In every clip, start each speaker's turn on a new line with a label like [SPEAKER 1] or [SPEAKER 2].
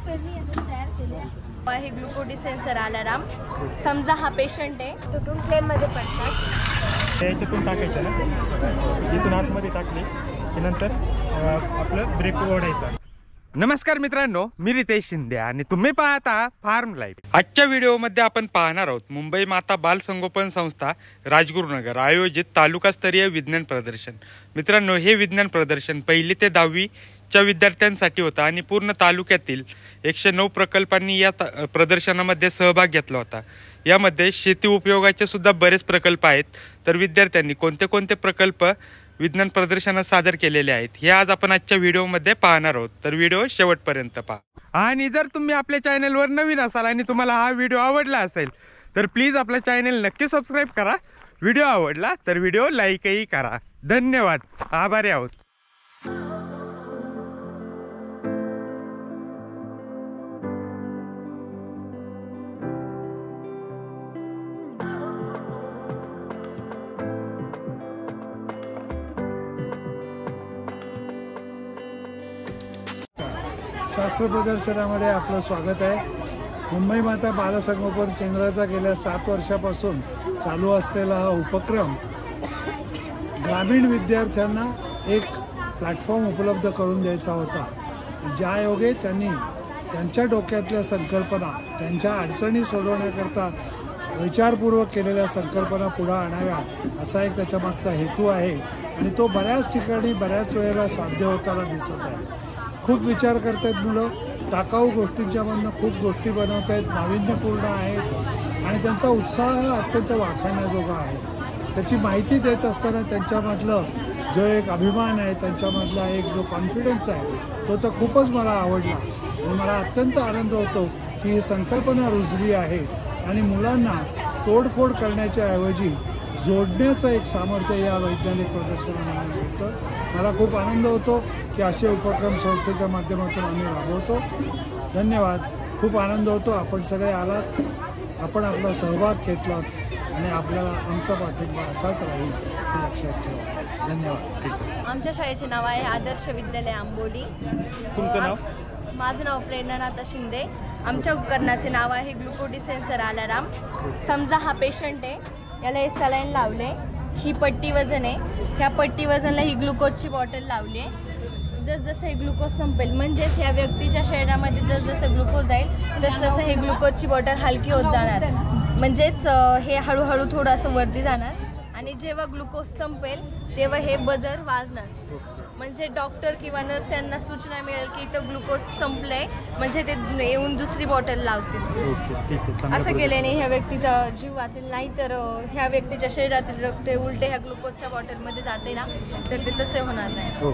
[SPEAKER 1] हे ग्लुकोडी sensor alarm. समजा हा पेशंट आहे, तुटून फ्लेम मध्ये पडतात.
[SPEAKER 2] याच्यातून टाकायचं ना, इथून आतमध्ये टाकले की नंतर आपलं ब्रेक ओढायचा. नमस्कार मित्रांनो, मी रितेश शिंदे आणि तुम्ही पाहता फार्म लाईफ. आजच्या व्हिडिओमध्ये आपण पाहणार आहोत मुंबई माता बाल संगोपन संस्था राजगुरुनगर आयोजित तालुकास्तरीय विज्ञान प्रदर्शन. मित्रांनो, हे विज्ञान प्रदर्शन 1ली ते 10वीच्या विद्यार्थ्यांसाठी होतं आणि पूर्ण तालुक्यातील 109 प्रकल्पांनी या प्रदर्शनामध्ये सहभाग घेतला होता. यामध्ये शेती उपयोगाचे सुद्धा बरेच प्रकल्प आहेत. तर विद्यार्थ्यांनी कोणते कोणते प्रकल्प विज्ञान प्रदर्शनात सादर केलेले आहेत हे आज आपण आजच्या व्हिडिओमध्ये पाहणार आहोत. तर व्हिडिओ शेवटपर्यंत पहा. आणि जर तुम्ही आपल्या चॅनलवर नवीन असाल आणि तुम्हाला हा व्हिडिओ आवडला असेल तर प्लीज आपल्या चॅनल नक्की सबस्क्राईब करा. व्हिडिओ आवडला तर व्हिडिओ लाईकही करा. धन्यवाद, आभारी आहोत.
[SPEAKER 3] शास्त्र प्रदर्शनामध्ये आपलं स्वागत आहे. मुंबई माता बालसंगोपन केंद्राचा गेल्या 7 वर्षापासून चालू असलेला हा उपक्रम ग्रामीण विद्यार्थ्यांना एक प्लॅटफॉर्म उपलब्ध करून द्यायचा होता. ज्यायोगे त्यांनी त्यांच्या डोक्यातल्या संकल्पना, त्यांच्या अडचणी सोडवण्याकरता विचारपूर्वक केलेल्या संकल्पना पुढे आणाव्यात असा एक त्याच्यामागचा हेतू आहे आणि तो बऱ्याच ठिकाणी बऱ्याच वेळेला साध्य होताना दिसत आहे. खूप विचार करत आहेत मुलं, टाकाऊ गोष्टींच्यामधनं खूप गोष्टी बनवत आहेत, नाविन्यपूर्ण आहेत आणि त्यांचा उत्साह अत्यंत वाखाणण्याजोगा आहे. त्याची माहिती देत असताना त्यांच्यामधलं जो एक अभिमान आहे, त्यांच्यामधला एक जो कॉन्फिडन्स आहे तो तर खूपच मला आवडला आणि मला अत्यंत आनंद होतो की ही संकल्पना रुजली आहे आणि मुलांना तोडफोड करण्याच्या ऐवजी जोडण्याचं एक सामर्थ्य या वैज्ञानिक प्रदर्शनामध्ये मिळतं. मला खूप आनंद होतो की असे उपक्रम संस्थेच्या माध्यमातून आम्ही राबवतो. धन्यवाद. खूप आनंद होतो आपण सगळे आलात, आपण आपला सहभाग घेतलात आणि आपल्याला आमचा पाठिंबा असाच राहील हे लक्षात ठेवा. धन्यवाद. ठीक आहे.
[SPEAKER 1] आमच्या शाळेचे नाव आहे आदर्श विद्यालय आंबोली.
[SPEAKER 2] तुमचं नाव?
[SPEAKER 1] माझं नाव प्रेरणानाथ शिंदे. आमच्या उपकरणाचे नाव आहे ग्लुकोडी सेन्सर अलार्म. समजा हा पेशंट आहे, याला हे सलाईन लावले, ही पट्टी वजन आहे, ह्या पट्टी वजनला ही ग्लुकोजची बॉटल लावली आहे. जसजसं हे ग्लुकोज संपेल म्हणजेच ह्या व्यक्तीच्या शरीरामध्ये जसजसं ग्लुकोज जाईल तसतसं हे ग्लुकोजची बॉटल हलकी होत जाणार. म्हणजेच हे हळूहळू थोडंसं वरती जाणार आणि जेव्हा ग्लुकोज संपेल तेव्हा हे बजर वाजणार. म्हणजे डॉक्टर किंवा नर्स यांना सूचना मिळेल की इथं ग्लुकोज संपलंय, म्हणजे ते येऊन दुसरी बॉटल लावतील. असं केल्याने ह्या व्यक्तीचा जीव वाचेल. नाही तर ह्या व्यक्तीच्या शरीरातील रक्त उलटे ह्या ग्लुकोजच्या बॉटलमध्ये जाते ना, तर ते तसे होणार नाही.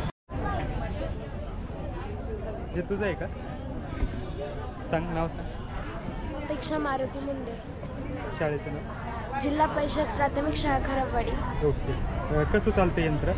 [SPEAKER 2] हे तुझं आहे का? सांग, नाव सांग.
[SPEAKER 4] अपेक्षा मारुती मुंडे.
[SPEAKER 2] शाळेचं नाव?
[SPEAKER 4] जिल्हा परिषद प्राथमिक शाळा खराबवाडी.
[SPEAKER 2] ओके. कसं चालतं यंत्र?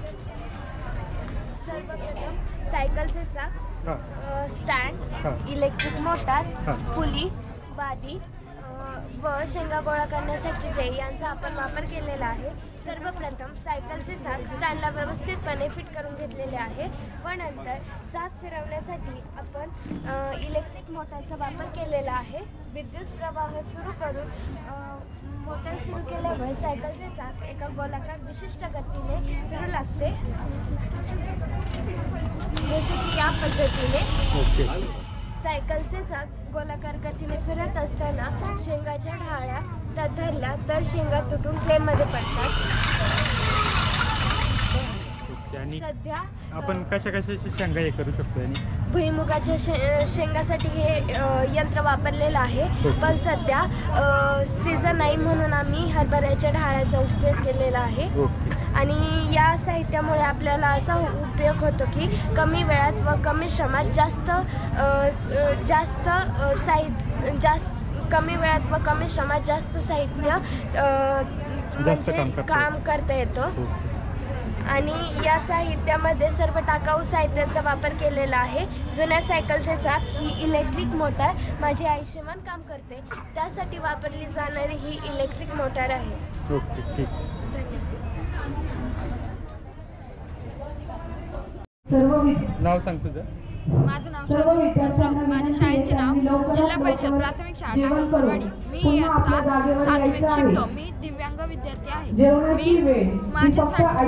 [SPEAKER 4] सर्वप्रथम सायकलचे चाक, स्टँड, इलेक्ट्रिक मोटार, पुली, बादी व शेंगा गोळा करण्यासाठी ट्रे यांचा आपण वापर केलेला आहे. सर्वप्रथम सायकलचे चाक स्टँडला व्यवस्थितपणे फिट करून घेतलेले आहे व नंतर चाक फिरवण्यासाठी आपण इलेक्ट्रिक मोटारचा वापर केलेला आहे. विद्युत प्रवाह सुरू करून मोटर सुरू केल्यावर सायकलचे चाक एका गोलाकार विशिष्ट गतीने फिरू लागते. जसे की या पद्धतीने सायकलचे चाक गोलाकार गतीने फिरत असताना शेंगाच्या ढाळ्या त्यात धरल्या तर शेंगा तुटून फ्लेममध्ये पडतात. सध्या
[SPEAKER 2] आपण कशाची शेंगा हे करू शकतो? आणि
[SPEAKER 4] भुईमुगाच्या शेंगासाठी हे यंत्र वापरलेलं आहे. पण सध्या सीझन नाही म्हणून आम्ही हरभऱ्याच्या ढाळ्याचा उपयोग केलेला आहे. आणि या साहित्यामुळे आपल्याला असा उपयोग होतो की कमी वेळात व कमी श्रमात कमी वेळात व कमी श्रमात जास्त साहित्य काम करता येतं. आणि या साहित्यामध्ये सर्व टाकाऊ साहित्याचा वापर केलेला आहे. जुन्या सायकलचे चाक ही इलेक्ट्रिक मोटार माझी आई शिवण काम करते त्यासाठी वापरली जाणारी ही इलेक्ट्रिक मोटार आहे.
[SPEAKER 2] ओके, ठीक. नाव सांग तुझं?
[SPEAKER 5] माझं नाव शालिनी विकास राऊत. माझ्या शाळेचे नाव जिल्हा परिषद प्राथमिक शाळा टाकळवाडी. मी इयत्ता 7वीत शिकतो. मी दिव्यांग विद्यार्थी आहे. मी माझ्यासाठी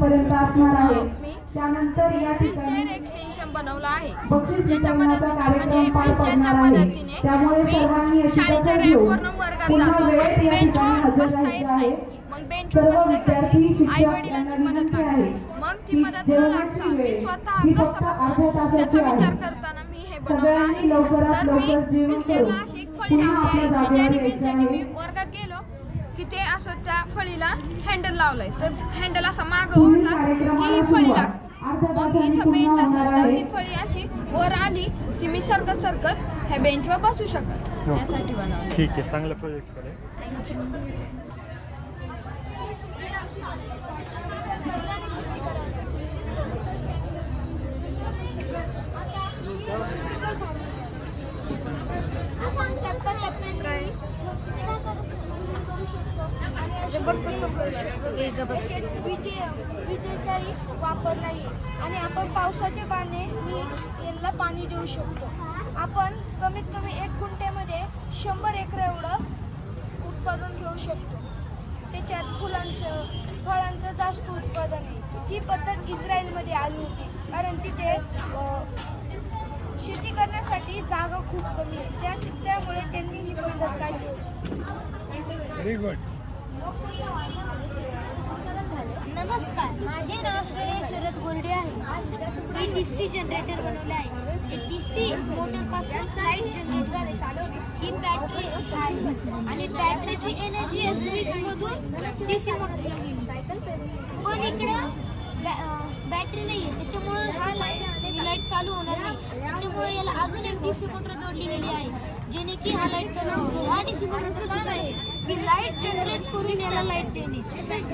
[SPEAKER 5] व्हीलचेअर एक्सटेन्शन बनवलं आहे, ज्याच्या मदतीने म्हणजे व्हीलचेअरच्या मदतीने मी शाळेच्या रॅम्पवरनं वर्गात जातो. बेंचवर बसता येत नाही, मग बेंचवर बसण्यासाठी आई वडिलांची मदत लागते. मग ती मदत न लागता मी स्वतः कसं बसणार त्याचा विचार करताना मी हे बनवलं आहे. तर मी व्हीलचेअरला अशी एक फळी लावली आहे की ज्याने व्हीलचेअरने मी वर्गात गेलो की ते असं त्या फळीला हँडल लावलंय, तर हँडल असं मागं ओढला की ही फळी लागते. मग इथं बेंच असेल तर ही फळी अशी वर आली की मी सरकत सरकत ह्या बेंचवर बसू शकत. त्यासाठी बनवलं.
[SPEAKER 2] ठीक आहे, चांगला प्रोजेक्ट आहे.
[SPEAKER 4] विजेचाही वापर नाही आणि आपण पावसाचे पाणी याला पाणी देऊ शकतो. आपण कमीत कमी 1 गुंठ्यामध्ये 100 एकर एवढं उत्पादन घेऊ शकतो. त्याच्यात फुलांचं फळांचं जास्त उत्पादन आहे. ही पद्धत इस्रायलमध्ये आली होती, कारण तिथे शेती करण्यासाठी जागा खूप कमी आहे. त्यामुळे त्यांनी ही पद्धत काढली.
[SPEAKER 3] Very good.
[SPEAKER 4] नमस्कार, माझे नाव श्रेय शरद गोरडे आहे. मी DC जनरेटर बनवले आहे. DC मोटरपासून लाईट जनरेट झाले. ही बॅटरी आहे आणि बॅटरीची एनर्जी स्विचमधून DC मोटरला गेली. पण इकडं बॅटरी नाही आहे, त्याच्यामुळे हा लाईट चालू होणार नाही. त्याच्यामुळे याला अजून एक DC मोटर जोडली गेली आहे, जेणे की हा लाईट चालू होतो. हा DC मोटर कसा आहे की लाईट जनरेट करून याला लाईट देणे.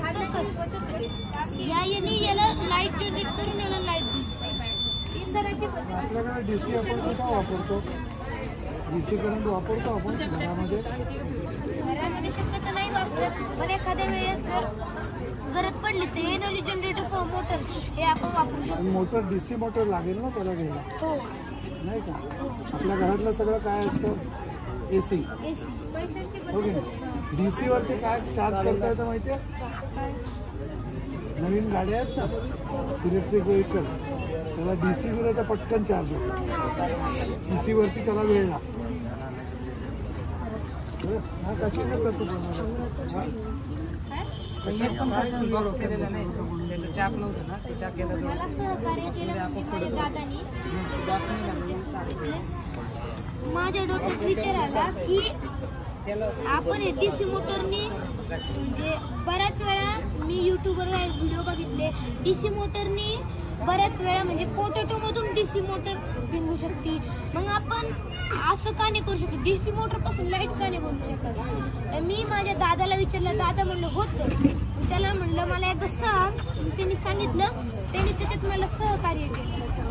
[SPEAKER 4] याला लाईट जनरेट करून याला लाईट देणे. इंधनाची बचत.
[SPEAKER 3] आपल्याकडे DC आपण कुठं वापरतो? DC करंट वापरतो आपण घरामध्ये
[SPEAKER 4] शक्यतो नाही वापरत, पण एखाद्या वेळेस जर गरज पडली तर एनर्जी जनरेटर फॉर मोटर हे आपण वापरू शकतो.
[SPEAKER 3] मोटर DC मोटर लागेल ना त्याला घ्यायला,
[SPEAKER 4] हो
[SPEAKER 3] नाही का? आपल्या घरातलं सगळं काय असतं? AC.
[SPEAKER 4] पैशांची
[SPEAKER 3] हो की नाही? DC वरती काय चार्ज करता येतं माहिती आहे? नवीन गाड्या आहेत ना इलेक्ट्रिक व्हेकल, त्याला DC दिलं तर पटकन चार्ज होतो. DC वरती त्याला वेळ लागतो. हा कशाने करतो
[SPEAKER 6] बॉक्स केलेला नाही, त्याचं चाक नव्हतं ना, ते चाक केलं
[SPEAKER 4] मला सहकार्य केलं म्हणजे माझ्या दादानी. माझ्या डोक्यात विचार आला की आपण DC मोटरनी म्हणजे बऱ्याच वेळा मी यूट्यूबवर व्हिडिओ बघितले. DC मोटरनी बऱ्याच वेळा म्हणजे पोटॅटो मधून DC मोटर फिरवू शकते. मग आपण असं का नाही करू शकतो? DC मोटर पासून लाईट का नाही बनवू शकत? तर मी माझ्या दादाला विचारलं. दादा म्हणलं होतं. त्याला म्हणलं मला एकदा सांग. त्यांनी सांगितलं. त्यांनी त्याच्यात मला सहकार्य केलं.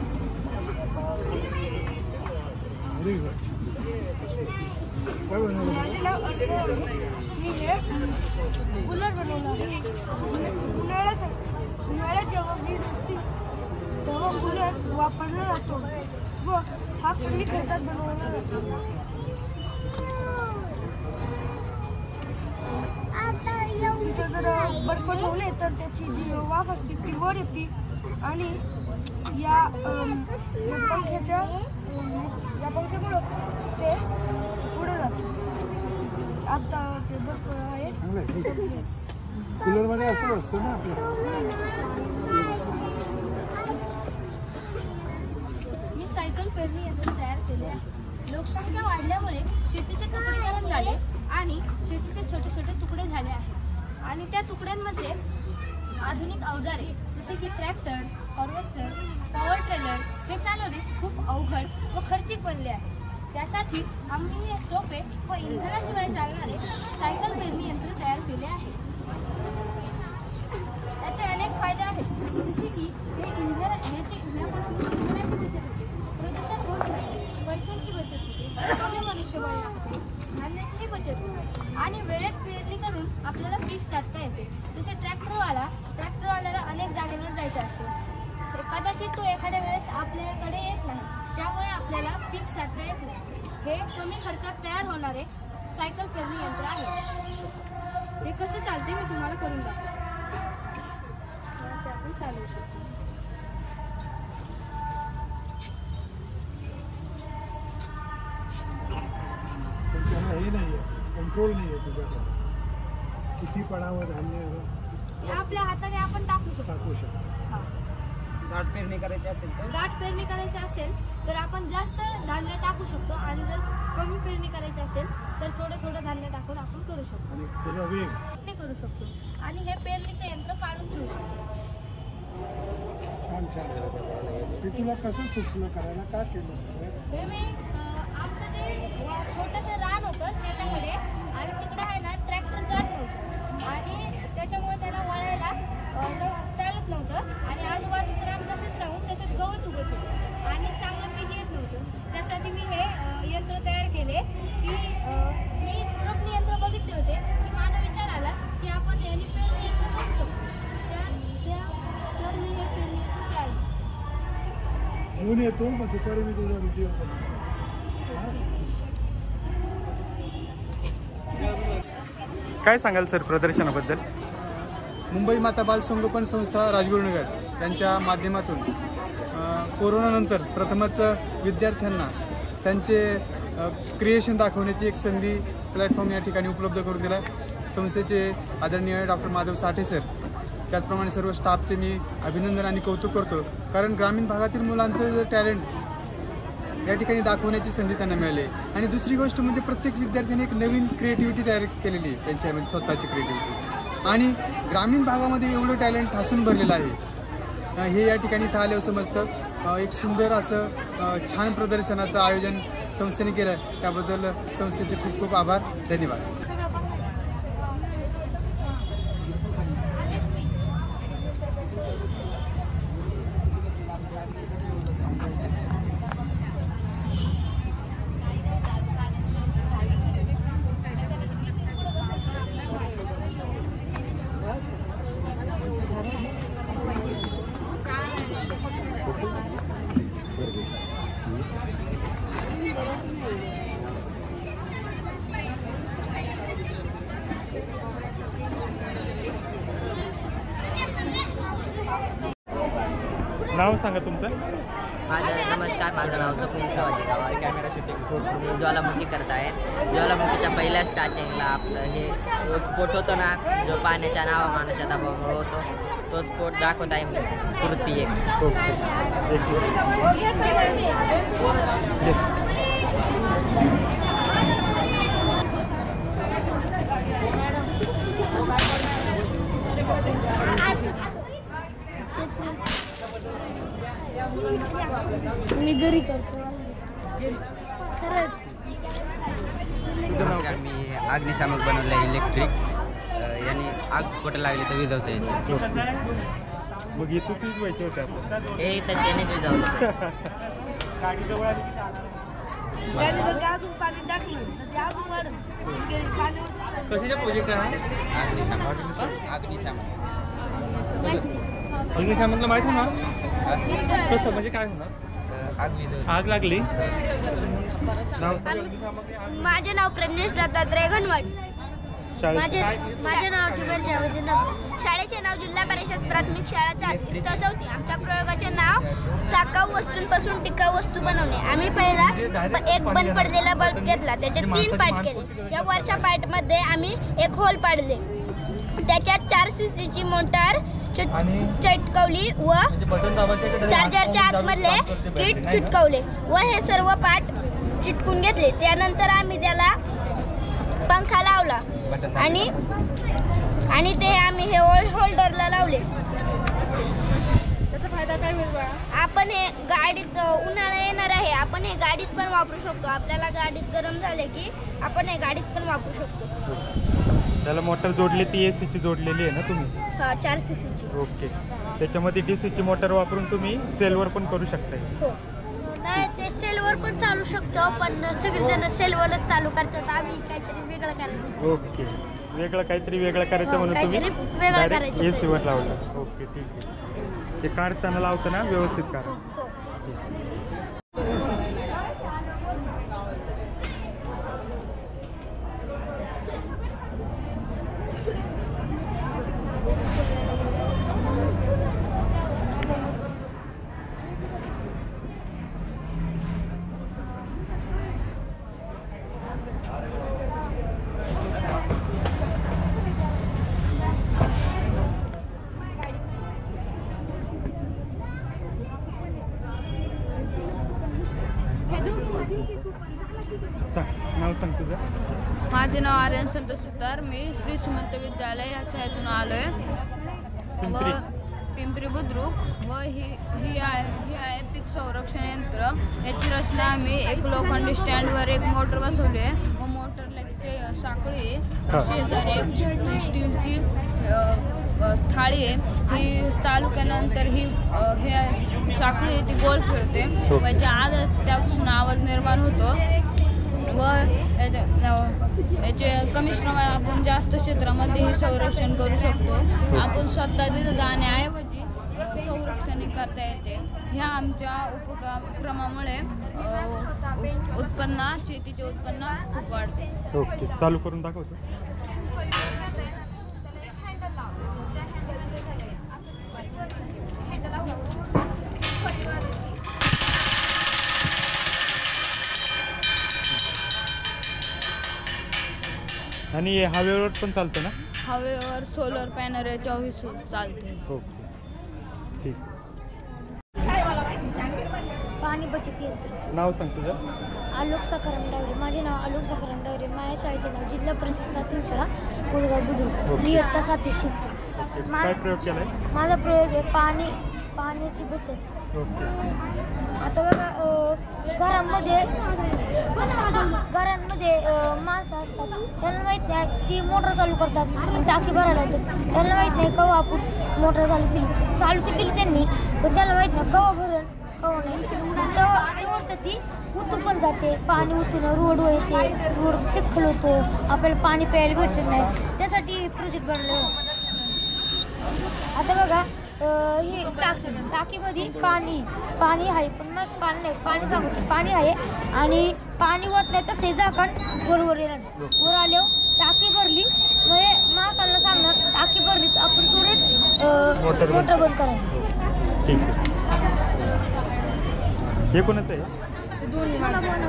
[SPEAKER 4] माझे नाव अर्चना. मी हे कूलर बनवलं आहे. उन्हाळ्यात जेव्हा वीज असते तेव्हा कूलर वापरला जातो व हा कमी खर्चात बनवला जातो. इथं जर बर्फ ठेवले तर त्याची जी वाफ असते ती वर येते आणि या पंख्यामुळं ते पुढे जातं. आता ते बर्फ आहे.
[SPEAKER 3] कूलर मध्ये असं असतं ना आपलं.
[SPEAKER 4] मी सायकल पेरणी यंत्र तयार केले आहे. लोकसंख्या वाढल्यामुळे शेतीचे तुकडीकरण झाले आणि शेतीचे छोटे छोटे तुकडे झाले आहेत आणि त्या तुकड्यांमध्ये आधुनिक अवजारे जसे की ट्रॅक्टर, हार्वेस्टर, पॉवर ट्रेलर हे चालवणे खूप अवघड व खर्चिक बनले आहे. त्यासाठी आम्ही एक सोपे व इंधनाशिवाय चालणारे सायकल पेरणी यंत्र तयार केले आहे. त्याचे अनेक फायदे आहेत, जसे की हे इंधनाची इंधनापासून इंधनाची बचत होते, प्रदूषण होत नाही, पैशांची बचत होते, कमी मनुष्यबळ लागते, धान्याचीही बचत होते आणि वेळेत पेरणी करून आपल्याला पीक साधता येते. जसे ट्रॅक्टरवाल्याला अनेक जागेवर जायचे असते, कदाचित तो एखाद्या वेळेस आपल्याकडे येत नाही. हे कमी खर्चात तयार होणारे सायकल पेरणी यंत्र आहे. हे कसं चालते मी तुम्हाला करून दाखवते. असे आपण चालवू शकतो.
[SPEAKER 3] पण त्याला हे नाही आहे, कंट्रोल नाही आहे तुझ्याकडे. किती पडावं धान्य
[SPEAKER 4] हे आपल्या हाताने आपण टाकू शकतो.
[SPEAKER 3] टाकू शकतो.
[SPEAKER 6] दाट पेरणी करायची असेल तर
[SPEAKER 4] दाट पेरणी करायची असेल तर आपण जास्त धान्य टाकू शकतो आणि जर कमी पेरणी करायची असेल तर थोडं थोडं धान्य टाकून आपण करू शकतो.
[SPEAKER 3] आणि तुझा वेग
[SPEAKER 4] हे करू शकतो आणि हे पेरणीचं यंत्र काढून ठेवू शकतो.
[SPEAKER 3] छान छान छान. ते तुला कसं सुचलं करायला, का केलं?
[SPEAKER 4] हे मी आमचं जे छोटंसं रान होतं शेताकडे आणि तिकडे आहे ना ट्रॅक्टर जात नव्हतं आणि त्याच्यामुळे त्याला वळायला चालत नव्हतं आणि आजूबाजूचं रान तसंच राहून त्याच्यात गवत उगत होतं आणि चांगलं पीक येत नव्हतं. त्यासाठी मी हे यंत्र तयार केले की मी खुरपणी यंत्र बघितले होते की माझा विचार आला की आपण ह्यानी पेरणी यंत्र करू शकतो. तर मी हे पेरणी यंत्र तयार केलं.
[SPEAKER 3] घेऊन येतो मग दुपारी मी तुझा व्हिडिओ
[SPEAKER 2] काय सांगाल सर प्रदर्शनाबद्दल?
[SPEAKER 7] मुंबई माता बाल संगोपन संस्था राजगुरुनगर यांच्या माध्यमातून कोरोनानंतर प्रथमच विद्यार्थ्यांना त्यांचे क्रिएशन दाखवण्याची एक संधी प्लॅटफॉर्म या ठिकाणी उपलब्ध करून दिला. संस्थेचे आदरणीय डॉक्टर माधव साठे सर त्याचप्रमाणे सर्व स्टाफचे मी अभिनंदन आणि कौतुक करतो. कारण ग्रामीण भागातील मुलांचं जे टॅलेंट या ठिकाणी दाखवण्याची संधी त्यांना मिळाली. आणि दुसरी गोष्ट म्हणजे प्रत्येक विद्यार्थ्याने एक नवीन क्रिएटिव्हिटी तयार केलेली आहे त्यांच्यामध्ये, स्वतःची क्रिएटिव्हिटी. आणि ग्रामीण भागामध्ये एवढं टॅलेंट ठासून भरलेलं आहे हे या ठिकाणी इथं आल्यावर समजतं. एक सुंदर असं छान प्रदर्शनाचं आयोजन संस्थेने केलं आहे. त्याबद्दल संस्थेचे खूप खूप आभार. धन्यवाद.
[SPEAKER 2] नाव सांगा तुमचं.
[SPEAKER 8] नमस्कार, माझं नाव स्वप्नील सवाजी गावा कॅमेरा शूटिंग मी ज्वालामुखी करत आहे. ज्वालामुखीच्या पहिल्या स्टार्टिंगला आपलं हे एक स्पोर्ट होतो ना जो पाण्याच्या नावामानाच्या दबावामुळे होतो तो स्पोर्ट दाखवत आहे कृती एक.
[SPEAKER 4] मी घरी करतो खरंच.
[SPEAKER 8] नमस्कार, मी अग्निशामक बनवलं आहे इलेक्ट्रिक. यांनी आग कुठं लागली तर विझवता येते.
[SPEAKER 2] मग इथं तीच व्हायची होते आपलं.
[SPEAKER 8] हे इथं त्यानेच विझवलं होतं.
[SPEAKER 2] कशाच्या प्रोजेक्ट आहे?
[SPEAKER 8] अग्निशामक.
[SPEAKER 2] अग्निशामकला माहिती ना कसं म्हणजे काय होणार?
[SPEAKER 8] आग विझवली.
[SPEAKER 2] आग लागली.
[SPEAKER 4] माझे नाव प्रज्ञेश दत्तात्रय घनवट. माझे नाव जुबेर जावेद नबी. शाळेचे नाव जिल्हा परिषद प्राथमिक शाळा चास इयत्ता 4. आमच्या प्रयोगाचे नाव टाकाऊ वस्तूंपासून टिकाऊ वस्तू बनवणे. आम्ही पहिला एक बंद पडलेला बल्ब घेतला, त्याचे 3 पार्ट केले. या वरच्या पार्टमध्ये आम्ही एक होल पाडले, त्याच्यात 4 सीसीची मोटार चिटकवली व चार्जरच्या आतमधले किट चिटकवले व हे सर्व पार्ट चिटकून घेतले. त्यानंतर आम्ही त्याला पंखा लावला आणि ते आम्ही हे होल्डरला लावले.
[SPEAKER 5] त्याचा फायदा काय होईल बा?
[SPEAKER 4] आपण हे गाडीत उन्हाळा येणार आहे, आपण हे गाडीत पण वापरू शकतो. आपल्याला गाडीत गरम झाले की आपण हे गाडीत पण वापरू शकतो.
[SPEAKER 2] त्याला मोटर जोडली ती एसीची जोडलेली आहे ना तुम्ही?
[SPEAKER 4] 4 सीसीची.
[SPEAKER 2] ओके. त्याच्यामध्ये डीसीची मोटर वापरून तुम्ही सेलवर पण करू शकता.
[SPEAKER 4] हो. नाही, ते सेलवर पण चालू शकतो, पण सगळेजण सेलवरच चालू करतात. आम्ही काहीतरी वेगळं करायचं.
[SPEAKER 2] ओके. काहीतरी वेगळं करायचं म्हणून तुम्ही
[SPEAKER 4] वेगळं करायचं
[SPEAKER 2] एसीवर लावलं. ओके, ठीक आहे. ते काढताना लावताना व्यवस्थित काढा. सांग, नाव सांग तुझं.
[SPEAKER 5] माझे नाव आर्यन संतोष सुतार. मी श्री सुमंत विद्यालय या शाळेतून आलो आहे व पिंपरी बुद्रुक. व ही आहे पीक संरक्षण यंत्र. याची रचना आम्ही एक लोखंडी स्टँडवर एक मोटर बसवली आहे व मोटरला जे साखळी आहे, शेजारी एक स्टीलची थाळी आहे. ही चालू केल्यानंतर ही साखळी आहे ती गोल फिरते व त्यापासून आवाज निर्माण होतो व याचे कमी श्रमात आपण जास्त क्षेत्रामध्ये हे संरक्षण करू शकतो. आपण स्वतः तिथं जाण्याऐवजी संरक्षण करता येते. ह्या आमच्या उपक्रमामुळे उत्पन्न शेतीचे उत्पन्न खूप वाढते.
[SPEAKER 2] ओके, चालू करून दाखवतो. आणि हवेवर पण चालतं ना?
[SPEAKER 5] हवेवर सोलर पॅनल याच्यावर चालते.
[SPEAKER 2] ओके, ठीक.
[SPEAKER 4] पाणी बचत यंत्र.
[SPEAKER 2] नाव सांग तुझं.
[SPEAKER 4] आलोक सखाराम डावरे. माझे नाव आलोक सखाराम डावरे. माझ्या शाळेचे नाव जिल्हा परिषद प्राथमिक शाळा कोरेगाव बुद्रुक. मी इयत्ता 7वी शिकतो.
[SPEAKER 2] काय प्रयोग केलाय?
[SPEAKER 4] माझा प्रयोग आहे पाण्याची बचत.
[SPEAKER 2] ओके.
[SPEAKER 4] आता बघा, घरांमध्ये माणसं असतात, त्यांना माहीत नाही, ती मोटर चालू करतात, टाकी भरायला होतात. त्यांना माहीत नाही केव्हा आपण मोटर चालू तर केली त्यांनी, पण त्याला माहीत नाही केव्हा भरण केव्हा नाही. तेव्हा ती उतू पण जाते. पाणी उतून रोड येते, रोड चिखल होतो, आपल्याला पाणी प्यायला भेटत नाही. त्यासाठी प्रोजेक्ट बनवलं. आता बघा, ही टाकीमध्ये पाणी आहे, पण मग पाणी नाही, पाणी सांगतो पाणी आहे आणि पाणी ओतलं तर शेजाकण वर येणार. वर आल्यावर टाकी भरली म्हणजे माणसाला सांगणार टाकी भरली तर आपण तुरंत मोटर बंद करायचं.
[SPEAKER 2] ठीक आहे. हे कोणाचं आहे?
[SPEAKER 1] ते दोन्ही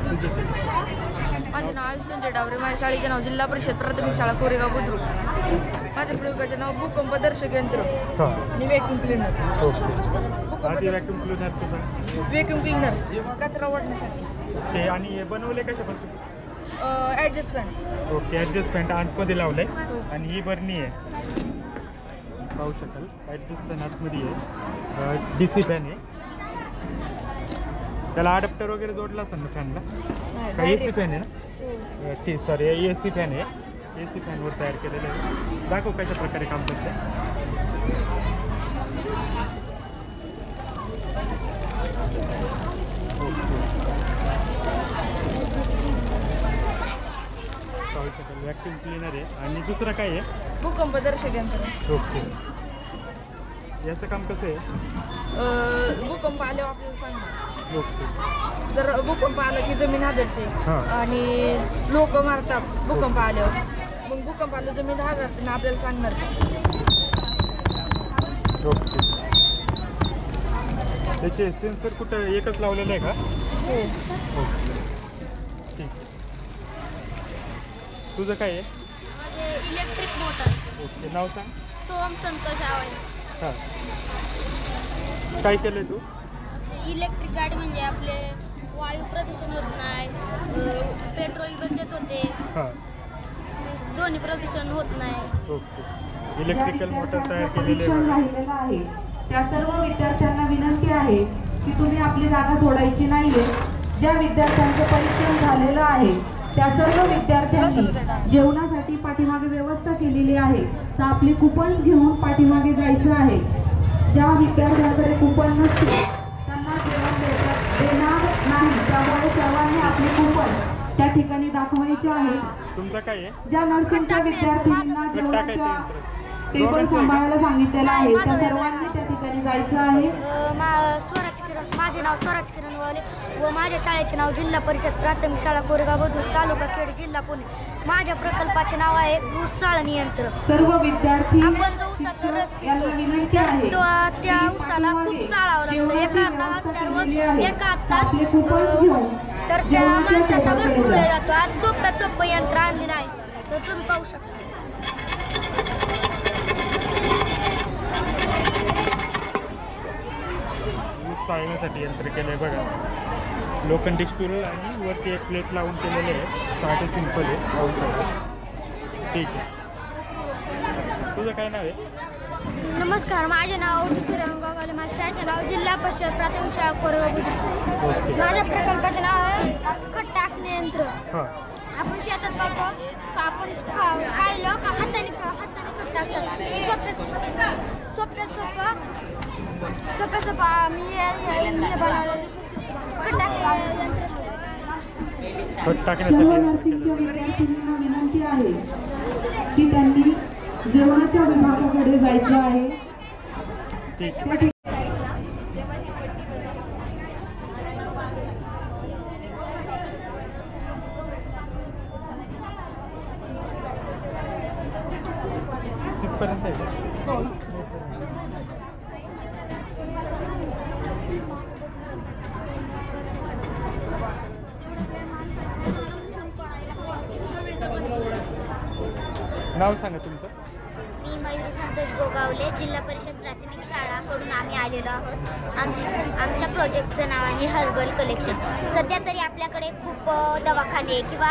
[SPEAKER 1] माझे नाव आयुष संजय डावरे. माझ्या शाळेचे नाव जिल्हा परिषद प्राथमिक शाळा कोरेगाव बुद्रुक. माझ्या प्रयोगाचे नाव भूकंपदर्शक यंत्र आणि व्हॅक्यूम क्लीनर. व्हॅक्यूम क्लीनर कचरा ओढण्यासाठी.
[SPEAKER 2] ते आणि हे बनवले कशापासून?
[SPEAKER 1] Adjust fan.
[SPEAKER 2] Okay, adjust fan आतमध्ये लावलंय आणि ही बरणी आहे, पाहू शकाल. ॲडजस्ट फॅन आतमध्ये आहे, DC फॅन आहे. त्याला अडॅप्टर वगैरे जोडला असेल ना फॅनला? का AC फॅन आहे ना? ती सॉरी AC फॅन आहे. AC फॅनवर तयार केलेलं आहे. दाखव कशा प्रकारे काम करते. पाहू शकाल व्हॅक्यूम क्लीनर आहे. आणि दुसरं काय आहे?
[SPEAKER 1] भूकंपदर्शक यंत्र.
[SPEAKER 2] ओके, याचं काम कसं आहे?
[SPEAKER 1] भूकंप आल्यावर आपल्याला सांगणार.
[SPEAKER 2] ओके.
[SPEAKER 1] जर भूकंप आला की जमीन हादरते आणि लोक मारतात भूकंप आल्यावर. मग भूकंप आलं जमीन हादरते ना आपल्याला सांगणार.
[SPEAKER 2] ओके. त्याचे सेन्सर कुठं एकच लावलेलं आहे का?
[SPEAKER 1] हो.
[SPEAKER 2] ओके, ठीक. तुझं काय आहे?
[SPEAKER 5] Electric motor.
[SPEAKER 2] ओके, नाव सांग.
[SPEAKER 5] सोम संतोष आवाज.
[SPEAKER 2] हां, काय केलं तू?
[SPEAKER 5] इलेक्ट्रिक गाडी म्हणजे आपले वायू प्रदूषण होत नाही, पेट्रोल बचत होते,
[SPEAKER 2] हां,
[SPEAKER 5] दोन्ही प्रदूषण होत नाही.
[SPEAKER 2] ओके. इलेक्ट्रिकल मोटर तयार केलेले
[SPEAKER 9] आहे. त्या सर्व विद्यार्थ्यांना विनंती आहे की तुम्ही आपली जागा सोडायची नाहीये. ज्या विद्यार्थ्यांचं परीक्षण झालेलं आहे त्या सर्व विद्यार्थ्यांनी जेवणासाठी पाठीमागे व्यवस्था केलेली आहे, तर आपली कुपन्स घेऊन पाठीमागे जायचं आहे. ज्या विद्यार्थ्यांकडे कुपन नसतील त्यांना जेवण देणार नाही, त्यामुळे सर्वांनी आपली कुपन त्या ठिकाणी दाखवायचे आहे.
[SPEAKER 2] तुमचं काय आहे?
[SPEAKER 9] ज्या नर्सिंगच्या विद्यार्थ्यांना जेवणाच्या टेबल सांभाळायला सांगितलेलं आहे त्या सर्वांनी त्या ठिकाणी जायचं आहे.
[SPEAKER 4] स्वराज किरण. माझे नाव स्वराज किरण वाले व माझ्या शाळेचे नाव जिल्हा परिषद प्राथमिक शाळा कोरेगाव बुद्रुक, तालुका खेड, जिल्हा पुणे. माझ्या प्रकल्पाचे नाव आहे ऊस चाळणी यंत्र.
[SPEAKER 9] सर्व विद्यार्थी
[SPEAKER 4] आपण जो ऊसाचा रस पितो त्या ऊसाला खूप चाळावं लागतं. एका हातावर एका हातात ऊस, तर त्या माणसाचा भरपूर वेळ जातो. आज सोपं यंत्र आणलेलं आहे, तर तुम्ही पाहू शकता.
[SPEAKER 2] चालण्यासाठी यंत्र केलं आहे बघा. लोखंडी स्टूल आणि वरती एक प्लेट लावून केलेले आहे. साधे सिंपल आहे. पाहू शकता. ठीक आहे. तुझं काय नाव आहे?
[SPEAKER 5] नमस्कार, माझे नाव तुकाराम गावले. माझ्या शाळेचे नाव जिल्हा परिषद प्राथमिक शाळा कोरेगाव बुद्रुक.
[SPEAKER 2] ओके.
[SPEAKER 5] माझ्या प्रकल्पाचे नाव आहे खत टाकणे यंत्र.
[SPEAKER 2] हां.
[SPEAKER 5] आपण शेतात बघतो का आपण खायलो का हाताने खत टाकतात. सोपं आम्ही हे बनवलेले खत टाकणे यंत्र.
[SPEAKER 2] खत
[SPEAKER 9] सर्व
[SPEAKER 2] टाकण्यासाठी
[SPEAKER 9] नर्सिंगच्या विद्यार्थिनींना विनंती आहे की त्यांनी जेवणाच्या विभागाकडे जायचं आहे.
[SPEAKER 2] ठीक
[SPEAKER 9] त्या ठिकाणी
[SPEAKER 2] तिथपर्यंत आहे का? नाव सांगा तुमचं.
[SPEAKER 10] मी मयुरी संतोष गोगावले, जिल्हा परिषद प्राथमिक शाळाकडून आम्ही आलेलो आहोत. आमच्या प्रोजेक्टचं नाव आहे हर्बल कलेक्शन. सध्या तरी आपल्याकडे खूप दवाखाने किंवा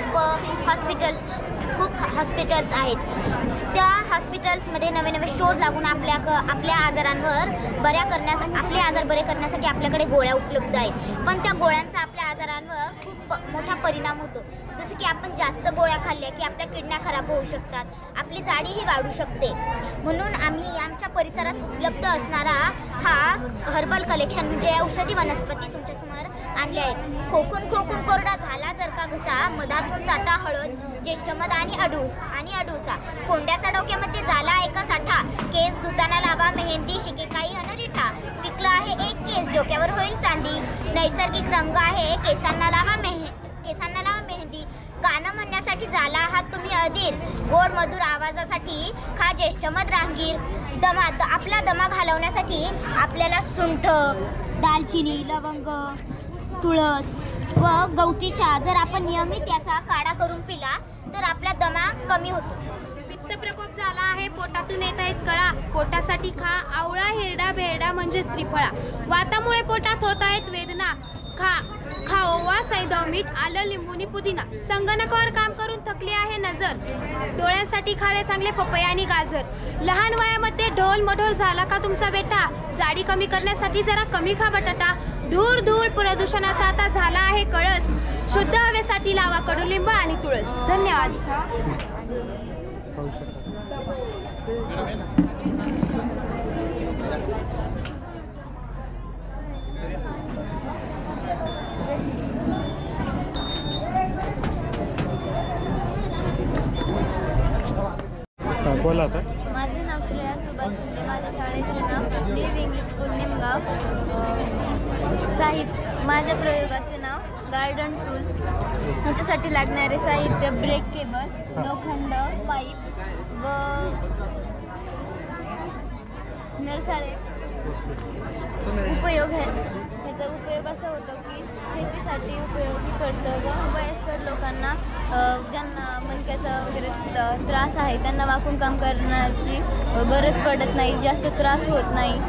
[SPEAKER 10] खूप हॉस्पिटल्स आहेत. त्या हॉस्पिटल्समध्ये नवे नवे शोध लागून आपल्या आजारांवर आपले आजार बरे करण्यासाठी आपल्याकडे गोळ्या उपलब्ध आहेत. पण त्या गोळ्यांचा आपल्या आजारांवर खूप मोठा परिणाम होतो. जसं की आपण जास्त गोळ्या खाल्ल्या की आपल्या किडन्या खराब होऊ शकतात, आपली जाडीही वाढू शकते. म्हणून आम्ही आमच्या परिसरात उपलब्ध असणारा हा हर्बल कलेक्शन म्हणजे औषधी वनस्पती तुमच्यासमोर आणले आहेत. खोकून कोरडा झाला जर का घसा, मधातून चाटा हळद, ज्येष्ठमध आणि अडुळसा, कोंड्याचा डोक्यामध्ये झाला एका साठा, केस धुताना लावा मेहंदी, शिकेकाई अनरिठा, पिकला आहे एक केस डोक्यावर होईल चांदी, नैसर्गिक रंग आहे केसांना लावा मेहंदी, गाणं म्हणण्यासाठी झाला आहात तुम्ही अधीर, गोड मधुर आवाजासाठी खा ज्येष्ठमध रांगीर, आपला दमा घालवण्यासाठी आपल्याला सुंठ, दालचिनी, लवंग, तुळस व गवती चहा जर आपण नियमित याचा काढा करून पिला तर आपला दमा कमी होतो.
[SPEAKER 5] पित्त प्रकोप झाला आहे, पोटातून येत आहेत कळा, पोटासाठी खा आवळा, हिरडा, बेरडा म्हणजे त्रिफळा, वातामुळे पोटात होत आहेत वेदना, खा ओवा, सैंधव, मीठ, आलं, लिंबूनी, पुदिना, संगणकावर काम करून थकली आहे नजर, डोळ्यांसाठी खावे चांगले पपई आणि गाजर, लहान वयामध्ये ढोल मढोल झाला का तुमचा बेटा, जाडी कमी करण्यासाठी जरा कमी खा बटाटा, धूळ प्रदूषणाचा आता झाला आहे कळस, शुद्ध हवेसाठी लावा कडुलिंब आणि तुळस. धन्यवाद.
[SPEAKER 2] बोला आता.
[SPEAKER 1] माझे नाव श्रेया सुभाष शिंदे. माझ्या शाळेचे नाव न्यू इंग्लिश स्कूल निमगाव. माझ्या प्रयोगाचे नाव गार्डन टूल. ह्याच्यासाठी लागणारे साहित्य ब्रेक केबल, लोखंड, पाईप व नरसाळे. उपयोग ह्याचा उपयोग असा होतो की शेतीसाठी उपयोगी पडतं व वयस्कर लोकांना ज्यांना मणक्याचा वगैरे त्रास आहे त्यांना वाकून काम करण्याची गरज पडत नाही, जास्त त्रास होत नाही.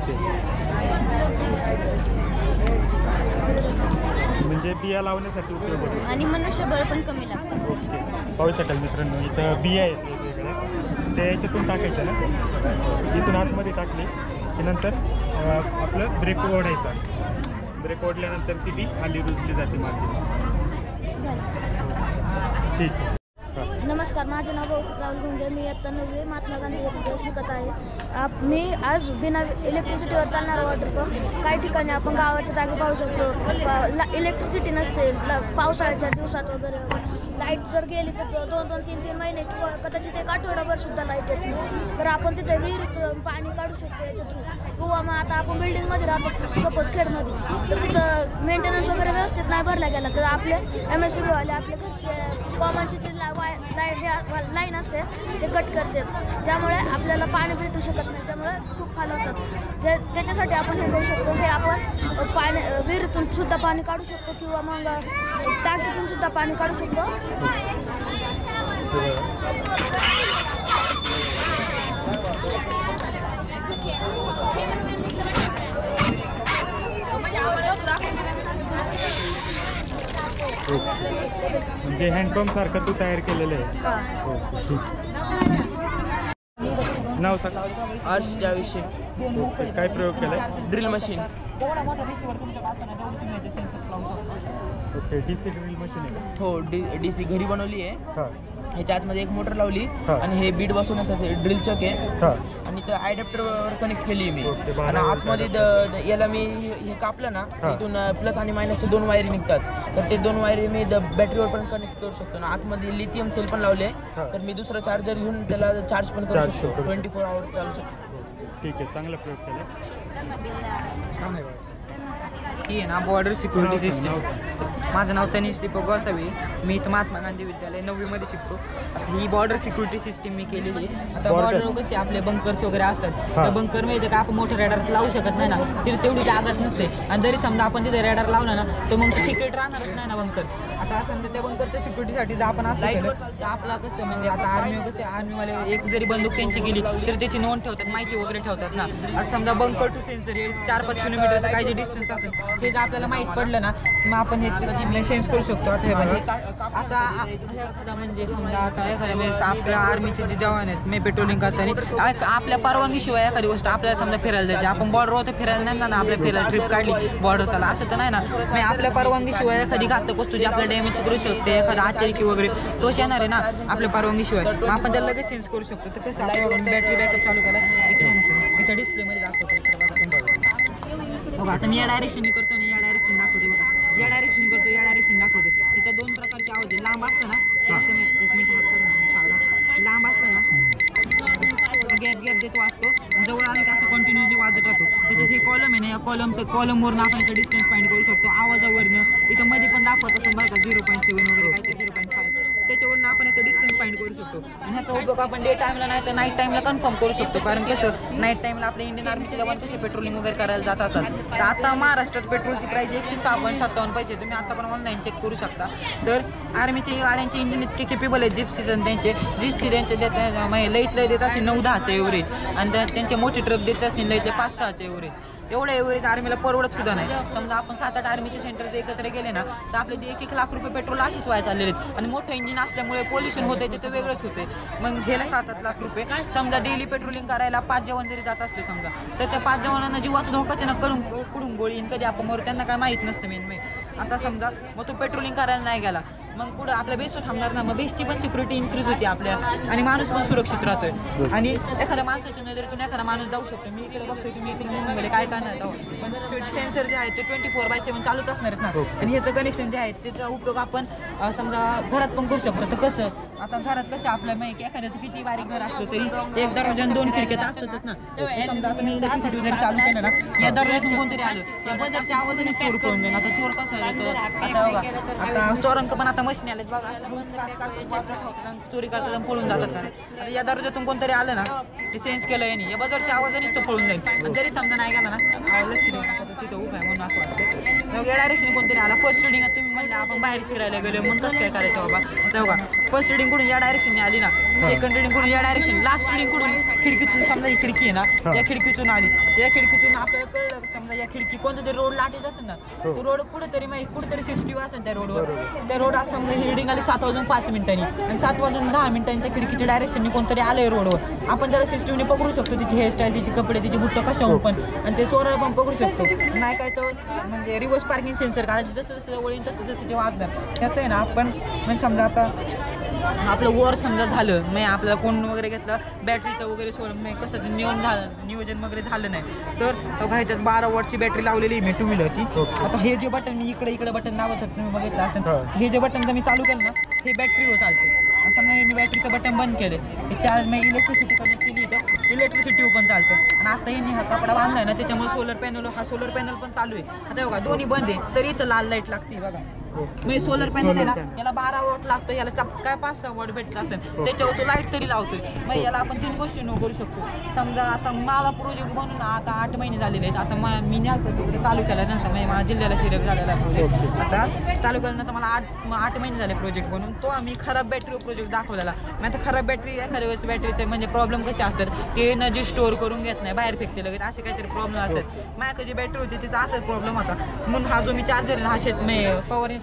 [SPEAKER 2] म्हणजे बिया लावण्यासाठी उपयोग होतो
[SPEAKER 1] आणि मनुष्यबळ पण कमी लागतं.
[SPEAKER 2] पाहू शकाल मित्रांनो, इथं बिया आहेत वेगवेगळ्या, त्या याच्यातून टाकायच्या ना, इथून आतमध्ये टाकली की नंतर आपलं ब्रेक ओढायचा. ब्रेक ओढल्यानंतर ती बी खाली रुजली जाते माती. ठीक.
[SPEAKER 5] नमस्कार, माझे नाव राहुल गुंजे. मी इयत्ता 9वी महात्मा गांधी विद्यालयात शिकत आहे. मी आज बिना इलेक्ट्रिसिटीवर चालणारा वॉटर पंप काही ठिकाणी आपण गावाच्या जागी पाहू शकतो. इलेक्ट्रिसिटी नसते पावसाळ्याच्या दिवसात वगैरे. लाईट जर गेली तर 2-3 महिने किंवा कदाचित एक आठवडाभर सुद्धा लाईट येत नाही. तर आपण तिथे विहिरीत पाणी काढू शकतो याच्या थ्रू. किंवा मग आता आपण बिल्डिंगमध्ये राहतो सपोज खेडमध्ये, तर तिथं मेंटेनन्स वगैरे व्यवस्थित नाही भरला गेला तर आपले MSCBवाले आपले घरचे कॉमनची जी लाईन असते ते कट करते. त्यामुळे आपल्याला पाणी भेटू शकत नाही, त्यामुळे खूप हाल होतात. त्याच्यासाठी आपण हे करू शकतो, हे आपण पाणी विहिरीतून सुद्धा पाणी काढू शकतो किंवा मग टाकीतून सुद्धा पाणी काढू शकतो.
[SPEAKER 2] म्हणजे हँडपंप सारखं तू तयार केलेलं आहे. ओके. नाव सांग.
[SPEAKER 6] आर्ट्सच्या विषयी
[SPEAKER 2] ओके. काय प्रयोग केलाय?
[SPEAKER 6] Drill machine.
[SPEAKER 2] Okay. DC drill machine आहे का?
[SPEAKER 6] हो DC घरी बनवली आहे.
[SPEAKER 2] हां
[SPEAKER 6] ह्याच्या आतमध्ये एक मोटर लावली
[SPEAKER 2] हा.
[SPEAKER 6] आणि हे बीट बसवण्यासाठी ड्रिल चक आहे
[SPEAKER 2] हां
[SPEAKER 6] आणि त्या ॲडॅप्टरवर कनेक्ट केली मी.
[SPEAKER 2] ओके,
[SPEAKER 6] आणि
[SPEAKER 2] 12
[SPEAKER 6] आतमध्ये याला मी हे कापलं ना,
[SPEAKER 2] हा.
[SPEAKER 6] इथून प्लस आणि मायनसचे 2 वायरी निघतात. तर ते 2 वायरी मी बॅटरीवर पण कनेक्ट करू शकतो ना. आतमध्ये लिथियम सेल पण लावले,
[SPEAKER 2] हा.
[SPEAKER 6] तर मी दुसरा चार्जर घेऊन त्याला चार्ज पण करू
[SPEAKER 2] चार्ज
[SPEAKER 6] शकतो.
[SPEAKER 2] करू शकतो.
[SPEAKER 6] 24 आवर्स चालू शकतो.
[SPEAKER 2] ठीक आहे. चांगला प्रयोग केला.
[SPEAKER 11] ही आहे ना बॉर्डर सिक्युरिटी सिस्टीम.
[SPEAKER 2] नाव सांग.
[SPEAKER 11] माझं नाव तनिष दीपक गोसावी. मी इथं महात्मा गांधी विद्यालय 9वीमध्ये शिकतो. आता ही बॉर्डर सिक्युरिटी सिस्टीम मी केलेली आहे. आता बॉर्डर कसे आपले बंकर्स वगैरे असतात, त्या बंकर माहिती का आपण मोठं रॅडार लावू शकत नाही ना, तिथे तेवढी जागाच नसते. आणि जरी समजा आपण तिथे रॅडार लावला ना, तर मग सिक्युरिटी राहणारच नाही ना बंकर. आता समजा त्या बंकरच्या सिक्युरिटीसाठी जर आपण असं केलं तर आपला कसं म्हणजे आता आर्मीवाले एक जरी बंदूक त्यांची गेली तर त्याची नोंद ठेवतात, माहिती वगैरे ठेवतात ना. असं समजा बंकर टू सेन्सर हे 4-5 किलोमीटरचं काही जे डिस्टन्स असेल हे जर आपल्याला माहीत पडलं ना, मग आपण हे सेन्स करू शकतो. आता हे बघा, आता एखादा म्हणजे समजा आता एखाद्या वेळेस आपल्या आर्मीचे जे जवान आहेत मी पेट्रोलिंग करताना आपल्या परवानगीशिवाय एखादी गोष्ट आपल्याला समजा फिरायला जायची, आपण बॉर्डरवर तर फिरायला नाही ना, आपल्या फिरायला ट्रिप काढली बॉर्डर चाला असं तर नाही ना. मी आपल्या परवानगीशिवाय एखादी घातक वस्तू जी आपल्या डॅमेज करू शकते, एखादा अतिरेकी वगैरे तोच येणार आहे ना आपल्या परवानगीशिवाय, मग आपण त्याला लगेच सेन्स करू शकतो. तर कसं आपण बॅटरी बॅकअप चालू करा इकडे नसेल इथं डिस्प्लेमध्ये दाखवतो. बघा आता मी या डायरेक्शनने करतो आणि या डायरेक्शन दाखवते. बघा या डायरेक्शन करतो, या डायरेक्शन दाखवते. त्याच्या 2 प्रकारचे आवाज आहे. लांब असतं ना असं मी 1 मिनिट हात करून लांब असतं ना गॅप देतो वाजतो, आणि जवळ आलं की असं कंटिन्युअसली वाजत राहतो. त्याच्यात हे कॉलम आहे ना, या कॉलमवरनं आपण याचा डिस्टन्स फाइंड करू शकतो. आवाजावरनं इथं मध्ये पण दाखवत असं बरं का 0.7 वगैरे काहीतरी 0.5, त्याच्यावरनं आपण याचा डिस्टन्स फाइंड करू शकतो. आणि ह्याचा उपयोग आपण डे टाईमला नाही तर नाईट टाईमला कन्फर्म करू शकतो. कारण कसं नाईट टाईमला आपले इंडियन आर्मीचे जवान कसे पेट्रोलिंग वगैरे करायला जात असतात. तर आता महाराष्ट्रात पेट्रोलची प्राईस 106.57 पैसे. तुम्ही आता पण ऑनलाईन चेक करू शकता. तर आर्मीचे गाड्यांचे इंजिन इतके केपेबल आहे, जिप्सीजन त्यांचे लईत लय देत असेल 9-10चं एव्हरेज, आणि त्यांचे मोठे ट्रक देत असेल लईतले 5-6चं एव्हरेज. एवढं एव्हरेज आर्मीला परवडत सुद्धा नाही. समजा आपण 7-8 आर्मीचे सेंटर्स एकत्र गेले ना, तर आपले 1-1 लाख रुपये पेट्रोल अशीच व्हायला चाललेले आहेत. आणि मोठं इंजिन असल्यामुळे पोल्युशन होते ते तर वेगळंच होते. मग ह्याला 7-8 लाख रुपये. समजा डेली पेट्रोलिंग करायला 5 जवान जरी जात असले समजा, तर त्या 5 जवानांना जीवाचं धोकाच ना, कुठून गोळी कधी आपण मरू त्यांना काय माहीत नसतं मेन. आता समजा मग तो पेट्रोलिंग करायला नाही गेला, मग पुढं आपल्या बेसवर थांबणार ना, मग बेसची पण सिक्युरिटी इन्क्रीज होती आपल्या, आणि माणूस पण सुरक्षित राहतोय. आणि एखाद्या माणसाच्या नजरेतून एखादा माणूस जाऊ शकतो. मी इकडे बघतोय तुम्ही इकडे निघून गेले काय करणार आहोत, पण सेन्सर जे आहेत ते 24/7 चालूच असणार आहेत ना. आणि ह्याचं कनेक्शन जे आहे त्याचा उपयोग आपण समजा घरात पण करू शकतो. तर कसं आता घरात कसं आपल्या माहिती एखाद्याचं किती बारीक घर असलं तरी एक दरवाजा 2 खिडक्यात असतातच ना. समजा आता मी इलेक्ट्रिसिटी जरी चालू केलं ना, या दरवाजातून कोणतरी आलं, या बजारच्या आवाजाने चोर पळून जाईल. आता चोर कसं आहे, आता बघा आता चोरांक पण आता मशीन आलेत बघा, चोरी करतात आणि पळून जातात. आता या दरवाजातून कोणतरी आलं ना, ते सेन्स केलं यांनी, या बजारच्या आवाजानेच तो पळून जाईल. आणि जरी समजा नाही गेला ना, लक्ष देऊ नका तिथं उभं आहे म्हणून असं वाटतं. मग या डायरेक्शन कोणतरी आला. फर्स्ट रिडिंग तुम्ही म्हणलं आपण बाहेर फिरायला गेलो, मग कसं काय करायचं बाबा. तर बघा फर्स्ट रिडिंग कडून या डायरेक्शनने आली ना, सेकंड रिडिंग कडून या डायरेक्शन, लास्ट रिडिंग कडून खिडकीतून समजा ही खिडकी आहे ना, या खिडकीतून आली. या खिडकीतून आपल्याला कळलं समजा या खिडकी कोणतं तरी रोड लाटेच असेल ना, तो रोड कुठेतरी CCTV असेल त्या रोडवर. त्या रोड आज समजा ही रिडिंग आली 7:05 आणि 7:10 त्या खिडकीच्या डायरेक्शनने कोणतरी आलंय रोडवर. आपण त्याला CCTVने पकडू शकतो, तिची हेअरस्टाईल, तिची कपडे, तिची बुट्ट कशाहून पण, आणि ते चोराला पण पकडू शकतो. नाही काय तर म्हणजे रिव्हर्स पार्किंग सेन्सर काढायची, जसं जसं वळीन तसं ते वाजणार. त्याचं आहे ना आपण म्हणजे समजा आता आपलं वर समजा झालं नाही, आपल्याला कोण वगैरे घेतलं बॅटरीचं वगैरे सोडून कसं नियोजन वगैरे झालं नाही, तर ह्याच्यात 12 वॉटची बॅटरी लावलेली मी 2 व्हीलरची. आता हे जे बटन मी इकडे बटन लावत तुम्ही बघितलं असेल, हे जे बटन जर मी चालू केलं ना, हे बॅटरीवर चालते. समजा मी बॅटरीचं बटन बंद केलं, हे चार्ज मी इलेक्ट्रिसिटी कनेक्ट केली तर इलेक्ट्रिसिटी पण चालतं. आणि आता यांनी हा कपडा बांधलाय ना, त्याच्यामुळे सोलर पॅनल पण चालू आहे. आता बघा दोन्ही बंद आहे तरी इथं लाल लाईट लागते बघा. मी सोलर पॅनल आहे ना, याला 12 वॉट लागतं, याला काय 5-6 वॉट भेटत असेल, त्याच्यावर तो लाईट तरी लावतोय. मग याला आपण 3 गोष्टी करू शकतो. समजा आता मला प्रोजेक्ट बनून आता 8 महिने झालेले आहेत. आता मी न्यालतं तिकडे तालुक्याला, नंतर माझ्या जिल्ह्याला सिलेक्ट झालेला आहे प्रोजेक्ट. आता तालुक्याला नंतर मला 8 महिने झाले प्रोजेक्ट बनून. तो आम्ही खराब बॅटरीवर प्रोजेक्ट दाखवलेला. मग आता खराब बॅटरी एखाद्या वेळेस बॅटरीचे म्हणजे प्रॉब्लेम कसे असतात, ते एनर्जी स्टोअर करून घेत नाही, बाहेर फेकते लगेच, असे काहीतरी प्रॉब्लेम असतात. माझ्याकडे जी बॅटरी होती तिचा असाच प्रॉब्लेम होता. म्हणून हा जो मी चार्जर हा फवारणीचा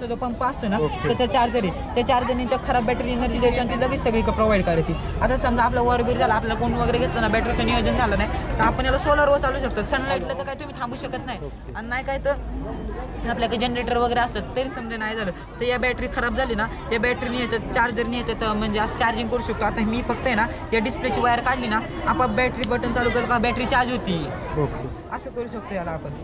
[SPEAKER 11] बॅटरीचा जो पंप असतो ना त्याचा चार्जर आहे, त्या चार्जरने तर खराब बॅटरी एनर्जी द्यायची आणि ती लगेच सगळी प्रोव्हाइड करायची. आता समजा आपला वर बीर झाला, आपल्याला कोण वगैरे घेतलं ना, बॅटरीचं नियोजन झालं नाही तर आपण याला सोलरवर चालू शकतो. सनलाईटला तर काय तुम्ही थांबू शकत नाही आणि नाही काय तर आपल्याकडे जनरेटर वगैरे असतात तरी समजा नाही झालं तर या बॅटरी खराब झाली ना, या बॅटरीने याच्यात चार्जरने याच्यात म्हणजे असं चार्जिंग करू शकतो. आता मी फक्त आहे ना या डिस्प्लेची वायर काढली ना, आपाप बॅटरी बटन चालू केलं का बॅटरी चार्ज होती. असं करू शकतो याला आपण.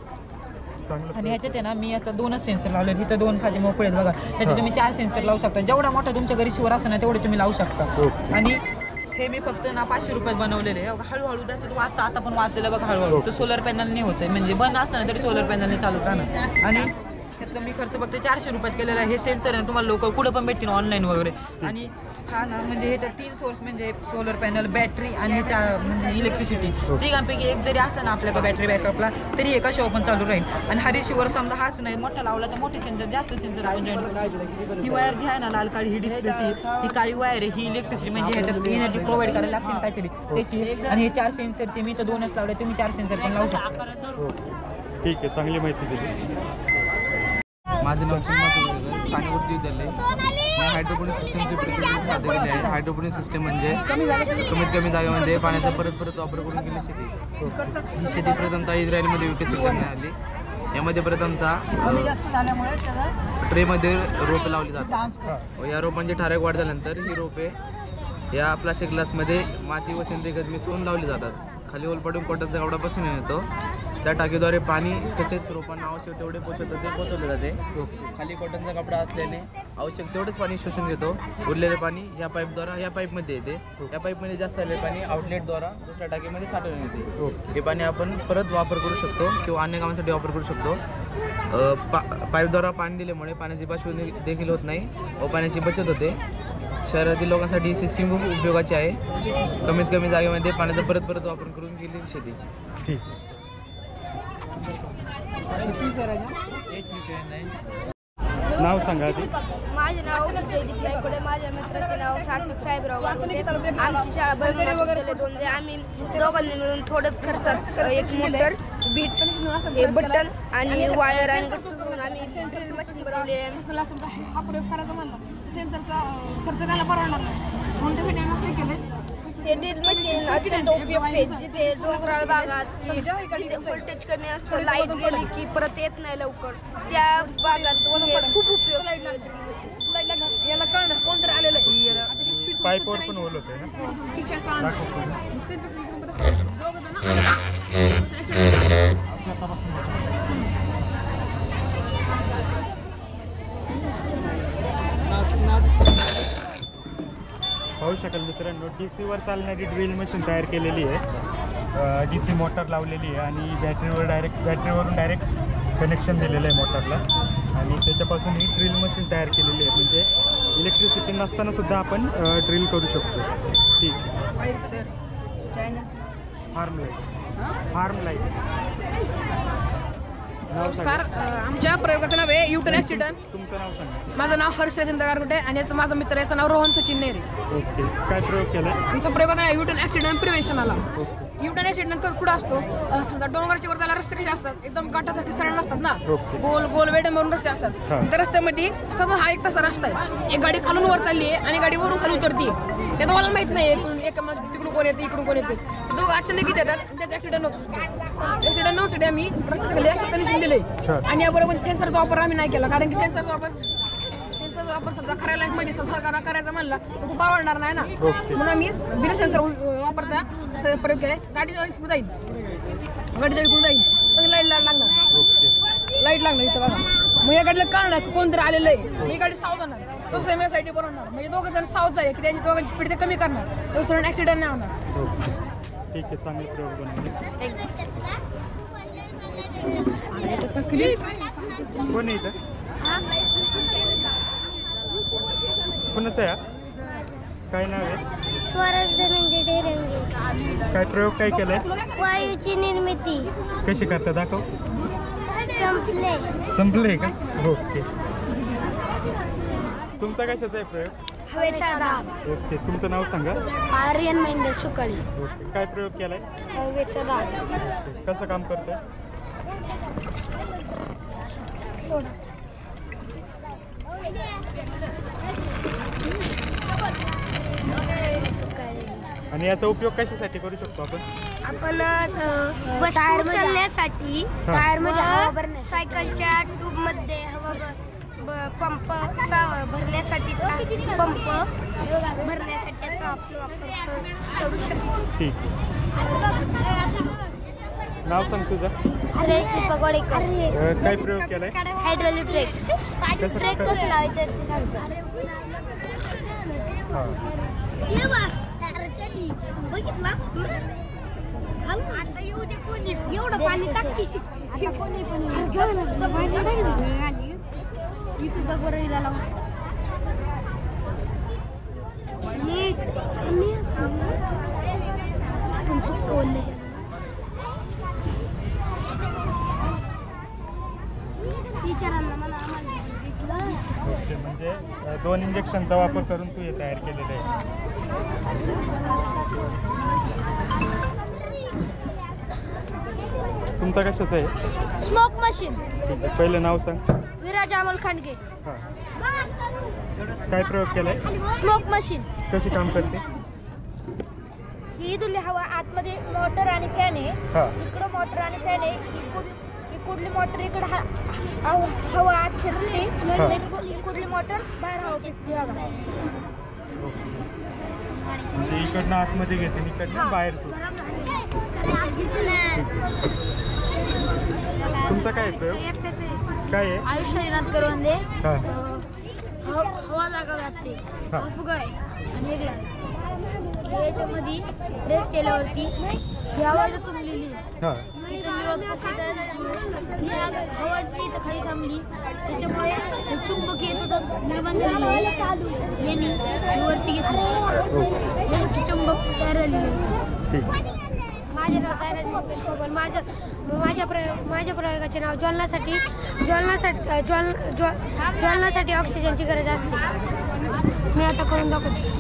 [SPEAKER 11] आणि ह्याच्यात आहे ना मी आता 2च सेन्सर लावले, इथं 2 खाली मोकळे आहेत बघा. ह्याच्यात तुम्ही 4 सेन्सर लावू शकता. जेवढा मोठा तुमच्या घरी शिवर असं ना तेवढे तुम्ही लावू शकता. आणि हे मी फक्त ना 500 रुपयात बनवलेले आहे. हळूहळू त्याच्यात वाचता, आता पण वाचलेलं बघा हळूहळू. तर सोलर पॅनलने होतं म्हणजे बंद असताना तरी सोलर पॅनलने चालू राहणार. आणि ह्याचा मी खर्च फक्त 400 रुपयात केलेला आहे. हे सेन्सर आहे तुम्हाला लोक कुठं पण भेटतील ऑनलाईन वगैरे. आणि हा ना म्हणजे ह्याच्यात 3 सोर्स म्हणजे सोलर पॅनल, बॅटरी आणि ह्याच्या म्हणजे इलेक्ट्रिसिटी, तिघांपैकी एक जरी असला ना आपल्याकडे बॅटरी बॅकअपला तरी एका शो पण चालू राहील. आणि हा रिसिवर समजा हाच नाही मोठा लावला तर मोठे सेन्सर, जास्त सेन्सर आपण जॉईन करू शकतो. ही वायर जी आहे ना लाल काळी, ही डिस्प्लेची, ही काळी वायर आहे, ही इलेक्ट्रिसिटी म्हणजे ह्याच्यात एनर्जी प्रोव्हाइड करायला लागतील काहीतरी त्याची. आणि हे 4 सेन्सरचे मी तर 2च लावले, तुम्ही 4 सेन्सर पण लावू शकता.
[SPEAKER 2] ठीक आहे, चांगली माहिती दिली.
[SPEAKER 12] माझं नाव चिन्मय सानेवरती विद्यालय. मी हायड्रोपोनिक सिस्टमची प्रतिनिधी सादर केली आहे. हायड्रोपोनिक सिस्टम म्हणजे कमीत कमी जागेमध्ये पाण्याचा परत वापर करून केली शेती. ही शेती प्रथमतः इस्रायलमध्ये विकसित करण्यात आली. यामध्ये प्रथमतः ट्रेमध्ये रोपे लावली जातात व या रोपांची ठराविक वाढ झाल्यानंतर ही रोपे या प्लास्टिक ग्लासमध्ये माती व सेंद्रिय खत मिसळून लावली जातात. खाली ओलपाटून कोटाचा गावडा बसून येतो. त्या टाकीद्वारे पाणी तसेच रोपांना आवश्यक तेवढे पोषक ते पोचवले जाते. खाली कॉटनचा कपडा असल्याने आवश्यक तेवढेच पाणी शोषून घेतो. उरलेले पाणी या पाईपद्वारा या पाईपमध्ये येते. या पाईपमध्ये जास्त झालेले पाणी आउटलेटद्वारा दुसऱ्या टाकीमध्ये साठवून येते. हे पाणी आपण परत वापर करू शकतो किंवा अन्य कामासाठी वापर करू शकतो. पाईपद्वारा पाणी दिल्यामुळे पाण्याची बाष्पीभवन देखील होत नाही व पाण्याची बचत होते. शहरातील लोकांसाठी ही सिस्टीम खूप उपयोगाची आहे. कमीत कमी जागेमध्ये पाण्याचा परत वापर करून केलेली शेती.
[SPEAKER 2] नाव सांगा.
[SPEAKER 13] माझे नाव जयदीप नाईकडे, माझ्या मित्राचे नाव सार्थक साहेबराव वाघोटे. आमची शाळा बंद वगैरे 2 आम्ही दोघांनी मिळून थोडं खर्चात एक मोटर, बीट, हे बटन आणि वायर आणि आम्ही ड्रिल मशीन बनवली आहे.
[SPEAKER 5] हा प्रयोग करायचा म्हणला सेन्सरचा खर्च करायला परवडणार नाही म्हणून त्यासाठी आम्ही काय केलं,
[SPEAKER 13] हे ड्रिल मशीन अत्यंत उपयुक्त आहे. जिथे डोंगराळ भागात जिथे व्होल्टेज कमी असतं, लाईट गेली की परत येत नाही लवकर, त्या भागात खूप उपयोग.
[SPEAKER 5] याला कळणार कोणतरी आलेलं आहे.
[SPEAKER 2] पाईपवर पण ओल होते ना. पाहू शकाल मित्रांनो, DC वर चालणारी ड्रिल मशीन तयार केलेली आहे. DC मोटर लावलेली आहे आणि बॅटरीवरून डायरेक्ट कनेक्शन दिलेलं आहे मोटरला आणि त्याच्यापासून ही ड्रिल मशीन तयार केलेली आहे. म्हणजे इलेक्ट्रिसिटी नसताना सुद्धा आपण ड्रिल करू शकतो. ठीक
[SPEAKER 5] सर.
[SPEAKER 2] Form light.
[SPEAKER 5] नमस्कार. आमच्या प्रयोगाचं नाव आहे यूटर्न ॲक्सिडंट.
[SPEAKER 2] तुमचं नाव सांगा.
[SPEAKER 5] माझं नाव हर्ष राजेंद्र गारगुटे आणि याचं माझा मित्र याचं नाव रोहन सचिन नेरे.
[SPEAKER 2] ओके. काय प्रयोग केला?
[SPEAKER 5] आमचा प्रयोग आहे यूटर्न ॲक्सिडंट प्रिव्हेन्शन आला. यूटर्न ॲक्सिडंट कुठं असतो, समजा डोंगराच्या वर त्याला रस्ते कसे असतात एकदम गाठासारखे सरळ नसतात ना, गोल वेडे मारून रस्ते असतात. त्या रस्त्यामध्ये सतत हा 1 तासा रस्ता आहे. एक गाडी खालून वर चालली आहे आणि गाडी वरून खाली उतरते. ते तुम्हाला माहित नाही तिकडून कोण येते इकडून कोण येते. दोघं अचानक येतात त्यात ॲक्सिडेंट होतो. ॲक्सिडेंट नव्हतं आम्ही रस्त्याच्या खाली असं कनेक्शन दिले आणि याबरोबर सेन्सरचा वापर आम्ही नाही केला, कारण की सेन्सरचा वापर समजा खऱ्या लाईफमध्ये सरकारला करायचा म्हणला तर तो परवडणार नाही ना, म्हणून आम्ही बिना सेन्सर वापरता असं प्रयोग केला. गाडी जेव्हा इकडून जाईल तर लाईट लागणार इथं बघा. मग या गाडीला कळणार की कोणतरी आलेलं आहे, मी गाडी सावध होणार, तो सेम साठी बनवणार. म्हणजे दोघं जण सावध जाईल की त्यांची दोघांची स्पीड ते कमी करणार, दुसऱ्या ॲक्सिडेंट नाही होणार.
[SPEAKER 2] ठीक आहे, चांगले प्रयोग बनवले. कोण आहे इथं? कोणाचं आहे? काय नाव आहे?
[SPEAKER 10] स्वराज धनंजय ढेरंगे.
[SPEAKER 2] काय प्रयोग काय केलाय?
[SPEAKER 10] वायूची निर्मिती
[SPEAKER 2] कशी करता दाखव.
[SPEAKER 10] संपले
[SPEAKER 2] का? ओके. तुमचा कशाचा आहे प्रयोग?
[SPEAKER 10] हवेचा दाब.
[SPEAKER 2] ओके. तुमचं नाव सांगा.
[SPEAKER 10] आर्यन महेंद्र सुकाळी.
[SPEAKER 2] ओके. काय प्रयोग केलाय?
[SPEAKER 10] हवेचा दाब.
[SPEAKER 2] कसं काम करतोय? आणि याचा उपयोग कशासाठी करू शकतो आपण?
[SPEAKER 13] टायर उचलण्यासाठी, सायकलच्या ट्यूब मध्ये हवा पंप भरण्यासाठी, पंप भरण्यासाठी याचा आपण वापर करू शकतो.
[SPEAKER 2] ठीक. नाव सांग तुझं?
[SPEAKER 1] श्रेयस दीपक वाडेकर.
[SPEAKER 2] काय प्रयोग केलाय?
[SPEAKER 1] हायड्रोलिक ट्रेक कसं लावायचं ते सांगतो.
[SPEAKER 13] आता येऊ दे कोणी एवढं पाणी टाकली इथे बघ बरं हिला लावून नीट
[SPEAKER 2] म्हणजे 2 इंजेक्शनचा वापर करून तू हे तयार केलेलं आहे. तुमचा कशाचं आहे?
[SPEAKER 1] Smoke machine.
[SPEAKER 2] ठीक आहे, पहिलं नाव सांग.
[SPEAKER 1] विराज अमोल खांडगे.
[SPEAKER 2] काय प्रयोग केलाय?
[SPEAKER 1] Smoke machine.
[SPEAKER 2] कशी काम करते?
[SPEAKER 1] ही इथली हवा आतमध्ये मोटर आणि फॅन आहे. इकडं मोटर आणि फॅन आहे. इकडली मोटर इकडं हवा आत खेचते. इकडली मोटर बाहेर हवा फेकते बघा.
[SPEAKER 2] म्हणजे इकडनं आतमध्ये घेते आणि इकडनं बाहेर सोडते. तुमचा काय प्रयोग? काय आहे?
[SPEAKER 5] आयुष्यनाथ करवंदे. हवा जागा लागते. हा फुगा आहे आणि एक ग्लास. याच्यामध्ये प्रेस केल्यावरती ही हवा इथं तुंबलेली हवाची इथं खाली थांबली. त्याच्यामुळे चुंबक येत होतं निर्माण झालेलं यांनी वरती घेतलं की चुंबक तयार झालेलं.
[SPEAKER 13] माझे नाव सायराज मुकेश कोमल. माझ्या प्रयोगाचे नाव ज्वलनासाठी ऑक्सिजनची गरज असते. मी आता करून दाखवते.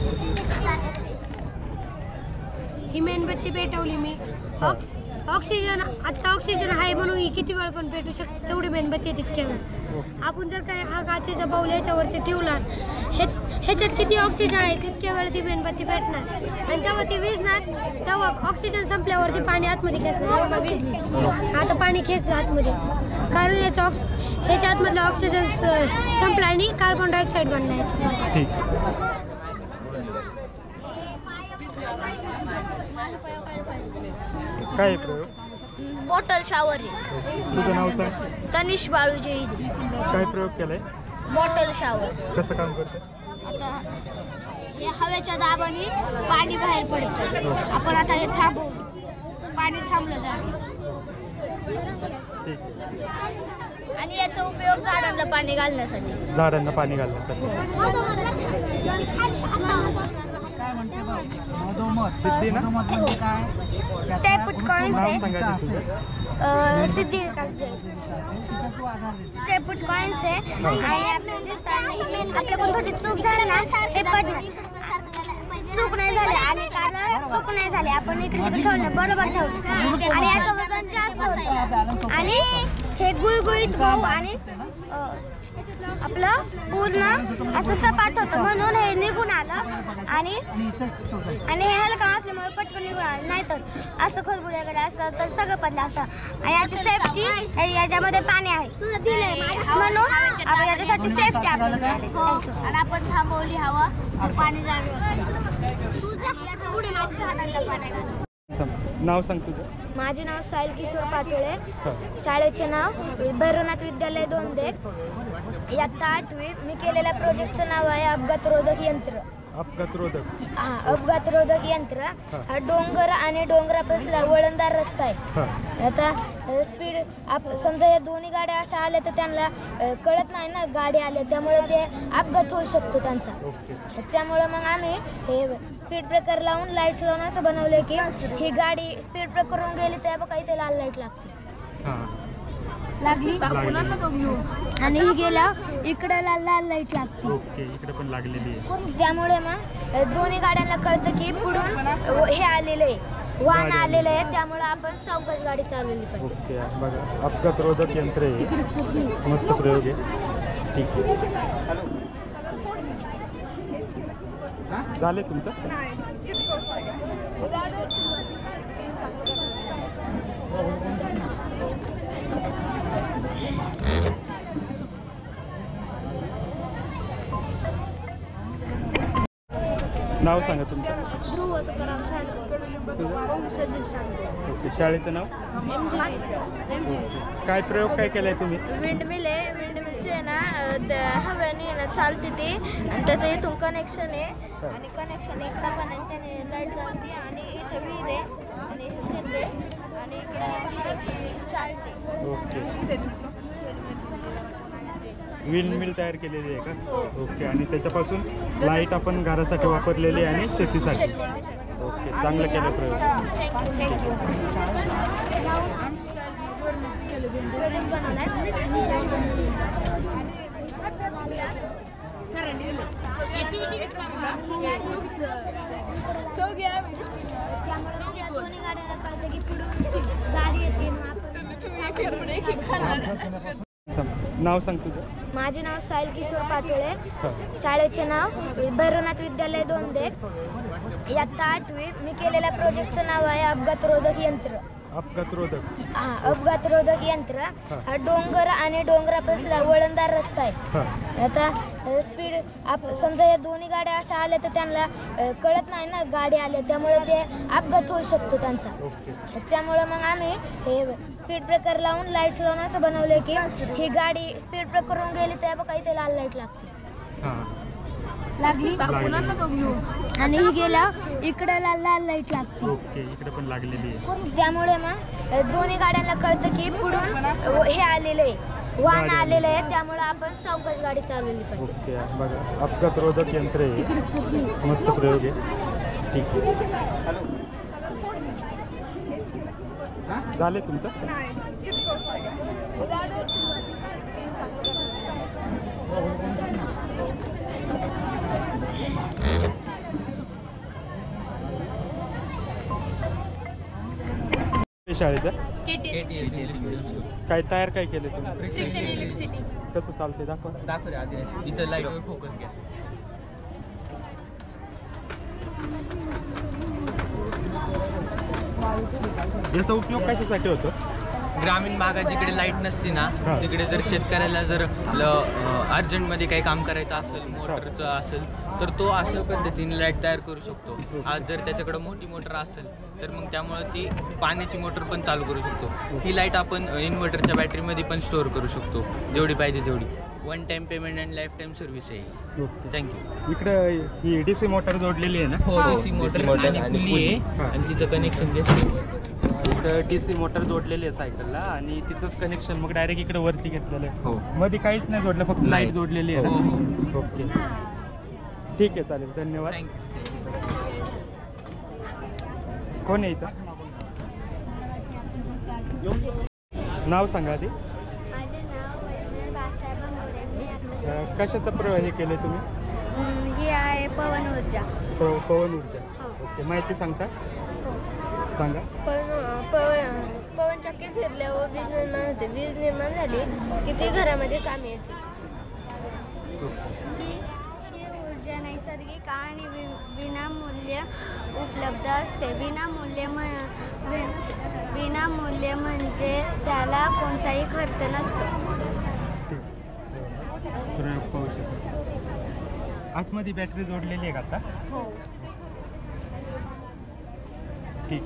[SPEAKER 13] ही मेणबत्ती पेटवली मी. ऑक्सिजन आहे म्हणून ही किती वेळ पण पेटू शकते. तेवढी मेणबत्ती आहे तितक्या वेळ. आपण जर काय हा काचेचा बाऊल याच्यावरती ठेवला, ह्याच्यात किती ऑक्सिजन आहे तितक्या वेळ ती मेणबत्ती पेटणार आणि जेव्हा ती विझणार तेव्हा ऑक्सिजन संपल्यावरती पाणी आतमध्ये खेचणार. विझली आता पाणी खेचलं आतमध्ये, कारण ह्याच्या आतमधलं ऑक्सिजन संपलं आणि कार्बन डायऑक्साईड बनला याच्यापासून.
[SPEAKER 2] काय प्रयोग?
[SPEAKER 1] Bottle shower.
[SPEAKER 2] तुझं नाव सांग.
[SPEAKER 1] तनिष बाळू जैद.
[SPEAKER 2] काय प्रयोग केलाय?
[SPEAKER 1] Bottle shower.
[SPEAKER 2] कसं काम करतं?
[SPEAKER 1] आता हे हवेच्या दाबाने पाणी बाहेर पडतं. आपण आता हे थांबवू, पाणी थांबलं जाईल आणि याचा उपयोग झाडांना पाणी घालण्यासाठी.
[SPEAKER 13] स्टेपुट कॉइन्स आहे. सिद्धी विकास जैन. स्टेपुट कॉइन्स आहे आणि आपल्याकडून थोडी चूक झाली ना, हे चूक नाही झाली आणि कारण चूक नाही झाली. आपण इकडे ठेवलं बरोबर ठेवलं आणि याचं वजन जास्त होतं आणि हे गुळगुळीत भाऊ आणि आपलं पूर्ण असं सपाट होतं म्हणून हे निघून आलं आणि हे हलका असल्यामुळे पटकन निघून आलं. नाहीतर असं खरबुऱ्याकडे असतं तर सगळं पडलं असतं. आणि याची सेफ्टी याच्यामध्ये पाणी आहे म्हणून आपण याच्यासाठी सेफ्टी आपल्याला
[SPEAKER 1] आणि आपण थांबवली हवा तर पाणी जागेवर.
[SPEAKER 2] नाव सांग तुझं.
[SPEAKER 13] माझे नाव साहिल किशोर पाटोळे. शाळेचे नाव भैरवनाथ विद्यालय 2 इयत्ता 8वी. मी केलेल्या प्रोजेक्टचं नाव आहे अपघातरोधक यंत्र. अपघात रोधक यंत्र. हा डोंगर आणि डोंगरापासून वळणदार रस्ता आहे. आता स्पीड समजा या दोन्ही गाड्या अशा आल्या तर त्यांना कळत नाही ना गाडी आल्या, त्यामुळे ते अपघात होऊ शकतो त्यांचा. त्यामुळे मग आम्ही हे स्पीड ब्रेकर लावून लाईट लावून असं बनवलं की ही गाडी स्पीड ब्रेकरवरून गेली तर बघा इथे लाल लाईट लागली आणि ही गेला इकडे लाल लाईट लागते.
[SPEAKER 2] इकडे पण लागलेली आहे.
[SPEAKER 13] त्यामुळे मग दोन्ही गाड्यांना कळतं की पुढून हे आलेलं आहे, वाहन आलेलं आहे, त्यामुळे आपण सावकाश गाडी चालवली पाहिजे.
[SPEAKER 2] बघा अपघात रोधक यंत्र आहे. मस्त प्रयोग आहे. ठीक आहे. झाले तुमचं? नाव सांगा तुमचं.
[SPEAKER 4] ध्रुव तुकाराम
[SPEAKER 2] ओके. शाळेचं नाव? काय प्रयोग काय केलाय तुम्ही?
[SPEAKER 4] विंडमिल आहे. विंडमिलचे ना हव्याने ना चालते ते आणि त्याचं इथून कनेक्शन आहे आणि कनेक्शन इकडं पण आहे त्याने लाईट चालते आणि इथं विहीर आहे आणि शेत आहे आणि इकडं चालते.
[SPEAKER 2] ओके. विंड मिल तयार केलेली आहे का? ओके. आणि त्याच्यापासून लाईट आपण घरासाठी वापरलेली आणि शेतीसाठी. ओके. चांगलं केलं प्रयोग. नाव सांग तुझं.
[SPEAKER 4] माझे नाव साहिल किशोर पाटोळे. शाळेचे नाव भैरवनाथ विद्यालय 2 इयत्ता 8वी. मी केलेल्या प्रोजेक्टचं नाव आहे अपघातरोधक यंत्र.
[SPEAKER 2] अपघातरोधक?
[SPEAKER 4] अपघातरोधक यंत्र. हा डोंगर आणि डोंगरापासून वळणदार रस्ता आहे. आता स्पीड समजा या दोन्ही गाड्या अशा आल्या तर त्यांना कळत नाही ना गाडी आल्या, त्यामुळे ते अपघात होऊ शकतो त्यांचा. त्यामुळे मग आम्ही हे स्पीड ब्रेकर लावून लाईट लावून असं बनवलं की ही गाडी स्पीड ब्रेकरवरून गेली तर बघा इथे लाल लाईट लागते. लागली आणि ही गेल्या इकडे लाल लाईट लागते.
[SPEAKER 2] ओके. इकडे पण लागलेली आहे.
[SPEAKER 4] त्यामुळे मग दोन्ही गाड्यांना कळतं की पुढून हे आलेलं आहे, वाहन आलेलं आहे, त्यामुळे आपण सावकाश गाडी चालवली पाहिजे.
[SPEAKER 2] ओके. बघा अपघातरोधक यंत्र आहे. मस्त प्रयोग आहे. ठीक आहे. झाले तुमचं? शाळेचं काय तयार काय केलं तुम्ही? कसं चालते दाखवा.
[SPEAKER 6] इथं लाईटवर फोकस घ्या.
[SPEAKER 2] याचा उपयोग कशासाठी होतो?
[SPEAKER 6] ग्रामीण भागात जिकडे लाईट नसते ना तिकडे जर शेतकऱ्याला जर अर्जंटमध्ये काही काम करायचं असेल, मोटरचं असेल, तर तो अशा पद्धतीने लाईट तयार करू शकतो. आज जर त्याच्याकडे मोठी मोटर असेल तर मग त्यामुळे ती पाण्याची मोटर पण चालू करू शकतो. ही लाईट आपण इन्व्हर्टरच्या बॅटरीमध्ये पण स्टोअर करू शकतो जेवढी पाहिजे तेवढी. One time payment and life time service आहे. थँक्यू.
[SPEAKER 2] इकडे ही डीसी मोटर जोडलेली आहे ना?
[SPEAKER 6] हो, डीसी मोटर आणि पुली आहे आणि तिचं कनेक्शन
[SPEAKER 2] इथं डीसी मोटर जोडलेली आहे सायकलला आणि तिचंच कनेक्शन मग डायरेक्ट इकडे वरती घेतलेलं आहे.
[SPEAKER 6] हो.
[SPEAKER 2] मध्ये काहीच नाही जोडलं, फक्त लाईट जोडलेली आहे ना? ओके. ठीक आहे, चालेल. धन्यवाद. कोण आहे इथं? नाव सांगा आधी.
[SPEAKER 4] माझे नाव वैष्णवी बाळासाहेब मोरे. मी
[SPEAKER 2] कशाचं हे केलं तुम्ही?
[SPEAKER 4] ही आहे पवन ऊर्जा.
[SPEAKER 2] पवन ऊर्जा. ओके. माहिती सांगता? सांगा.
[SPEAKER 4] पवन चक्की फिरल्यावर वीज निर्माण होते. वीज निर्माण झाली की ती घरामध्ये कामी येते.
[SPEAKER 10] ही ऊर्जा नैसर्गिक आणि विनामूल्य उपलब्ध असते. विनामूल्य म्हणजे त्याला कोणताही खर्च नसतो.
[SPEAKER 2] आतमध्ये बॅटरी जोडलेली आहे का आता?
[SPEAKER 4] हो.
[SPEAKER 2] ठीक.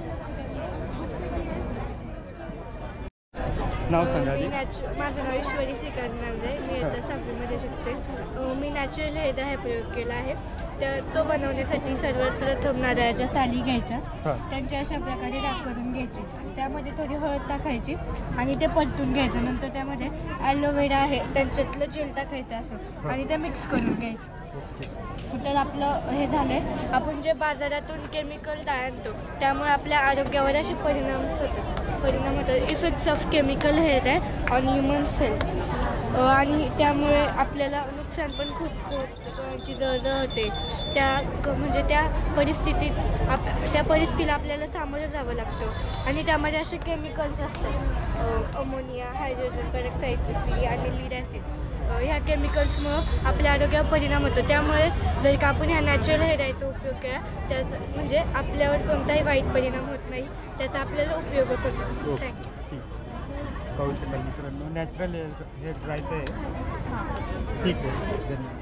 [SPEAKER 2] नाव सांगा.
[SPEAKER 13] माझं नाव ईश्वरी श्रीकांत. मी आता 7वीमध्ये शिकते. मी नॅचरल हेअर हा प्रयोग केला आहे. तर तो बनवण्यासाठी सर्वात प्रथम नारळाच्या साली घ्यायच्या, त्यांच्या अशा प्रकारे डाग करून घ्यायचे, त्यामध्ये थोडी हळद टाकायची आणि ते परतून घ्यायचं. नंतर त्यामध्ये ॲलोवेरा आहे त्यांच्यातलं जेल टाकायचं असं आणि ते मिक्स करून घ्यायचं. तर आपलं हे झालंय. आपण जे बाजारातून केमिकल आणतो त्यामुळे आपल्या आरोग्यावर असे परिणाम होतात. इफेक्ट्स ऑफ केमिकल हेअर आहे ऑन ह्युमन्स हेल्थ. आणि त्यामुळे आपल्याला नुकसान पण खूप होतं. कोणाची जळजळ होते. म्हणजे त्या परिस्थितीला आपल्याला सामोरं जावं लागतं आणि त्यामध्ये असे केमिकल्स असतात. अमोनिया, हायड्रोजन पेरॉक्साईड आणि लीड ॲसिड. ह्या केमिकल्समुळं आपल्या आरोग्यावर परिणाम होतो. त्यामुळे जर का आपण ह्या नॅचरल हेअर ऑइलचा उपयोग केला त्याचा म्हणजे आपल्यावर कोणताही वाईट परिणाम होत नाही, त्याचा आपल्याला उपयोगच होतो. थँक्यू.
[SPEAKER 2] पाहू शकाल मित्रांनो, नॅचरल हेअर ड्रायचं आहे. ठीक आहे, धन्यवाद.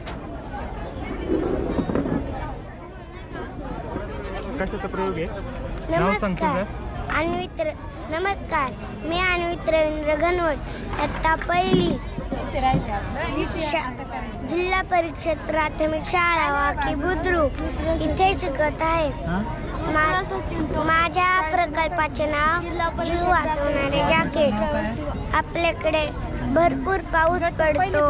[SPEAKER 2] कशाचा प्रयोग आहे? नाव सांगतो का?
[SPEAKER 10] नमस्कार, मी अन्वित रवींद्र घनवट, इयत्ता पहिली, जिल्हा परिषद प्राथमिक शाळा वाकी बुद्रुक इथे शिकत आहे. माझ्या प्रकल्पाचे नाव जीव वाचवणारे जॅकेट. आपल्याकडे भरपूर पाऊस पडतो,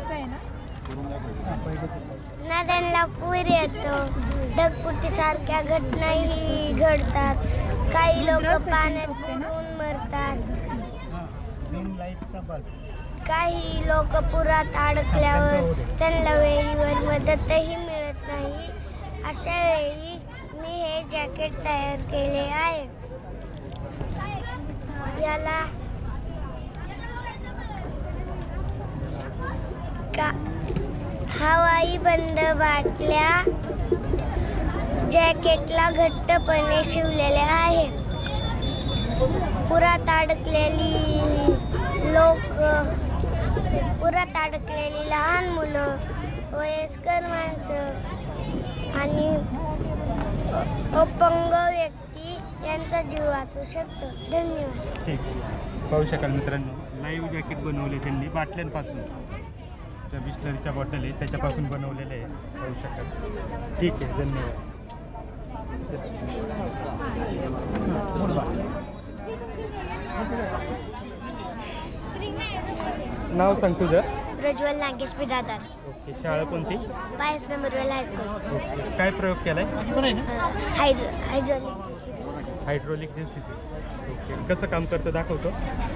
[SPEAKER 10] नद्यांना पूर येतो, ढगफुटीसारख्या घटनाही घडतात. काही लोक पाण्यात बुडून मरतात, काही लोक पुरात अडकल्यावर त्यांना वेळेवर मदतही मिळत नाही. अशा वेळी मी हे जॅकेट तयार केले आहे. याला हवाई बंद बाटल्या जॅकेटला घट्टपणे शिवलेल्या आहे. पुरात अडकलेली लहान मुलं, वयस्कर माणसं आणि अपंग व्यक्ती यांचा जीव वाचू शकतो. धन्यवाद.
[SPEAKER 2] ठीक आहे, पाहू शकाल मित्रांनो, लाईव्ह जॅकेट बनवले त्यांनी बाटल्यांपासून. त्या बिस्लरीच्या बॉटल आहे त्याच्यापासून बनवलेले आहे, पाहू शकाल. ठीक आहे, धन्यवाद. नाव सांग तुझं?
[SPEAKER 10] प्रज्वल नागेश बिरादार.
[SPEAKER 2] ओके, शाळा कोणती?
[SPEAKER 10] पायस मेमोरियल हायस्कूल.
[SPEAKER 2] ओके, काय प्रयोग केलाय? Hydraulic JCB. ओके, कसं काम करतं दाखवतो?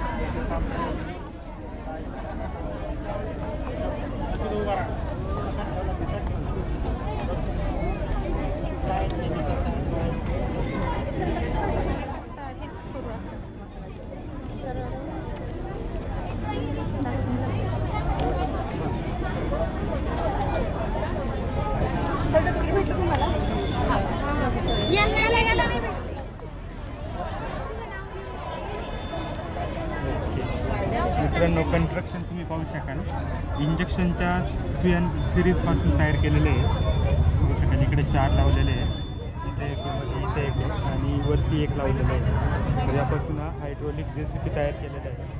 [SPEAKER 2] मित्रांनो, कंस्ट्रक्शन तुम्ही पाहू शकाल. इंजेक्शनच्या सिरीजपासून तयार केलेले आहे. पाहू शकाल, इकडे 4 लावलेले आहे, इथे इथे एक आणि वरती एक लावलेलं आहे. तर यापासून हा हायड्रोलिक जेसीबी तयार केलेला आहे.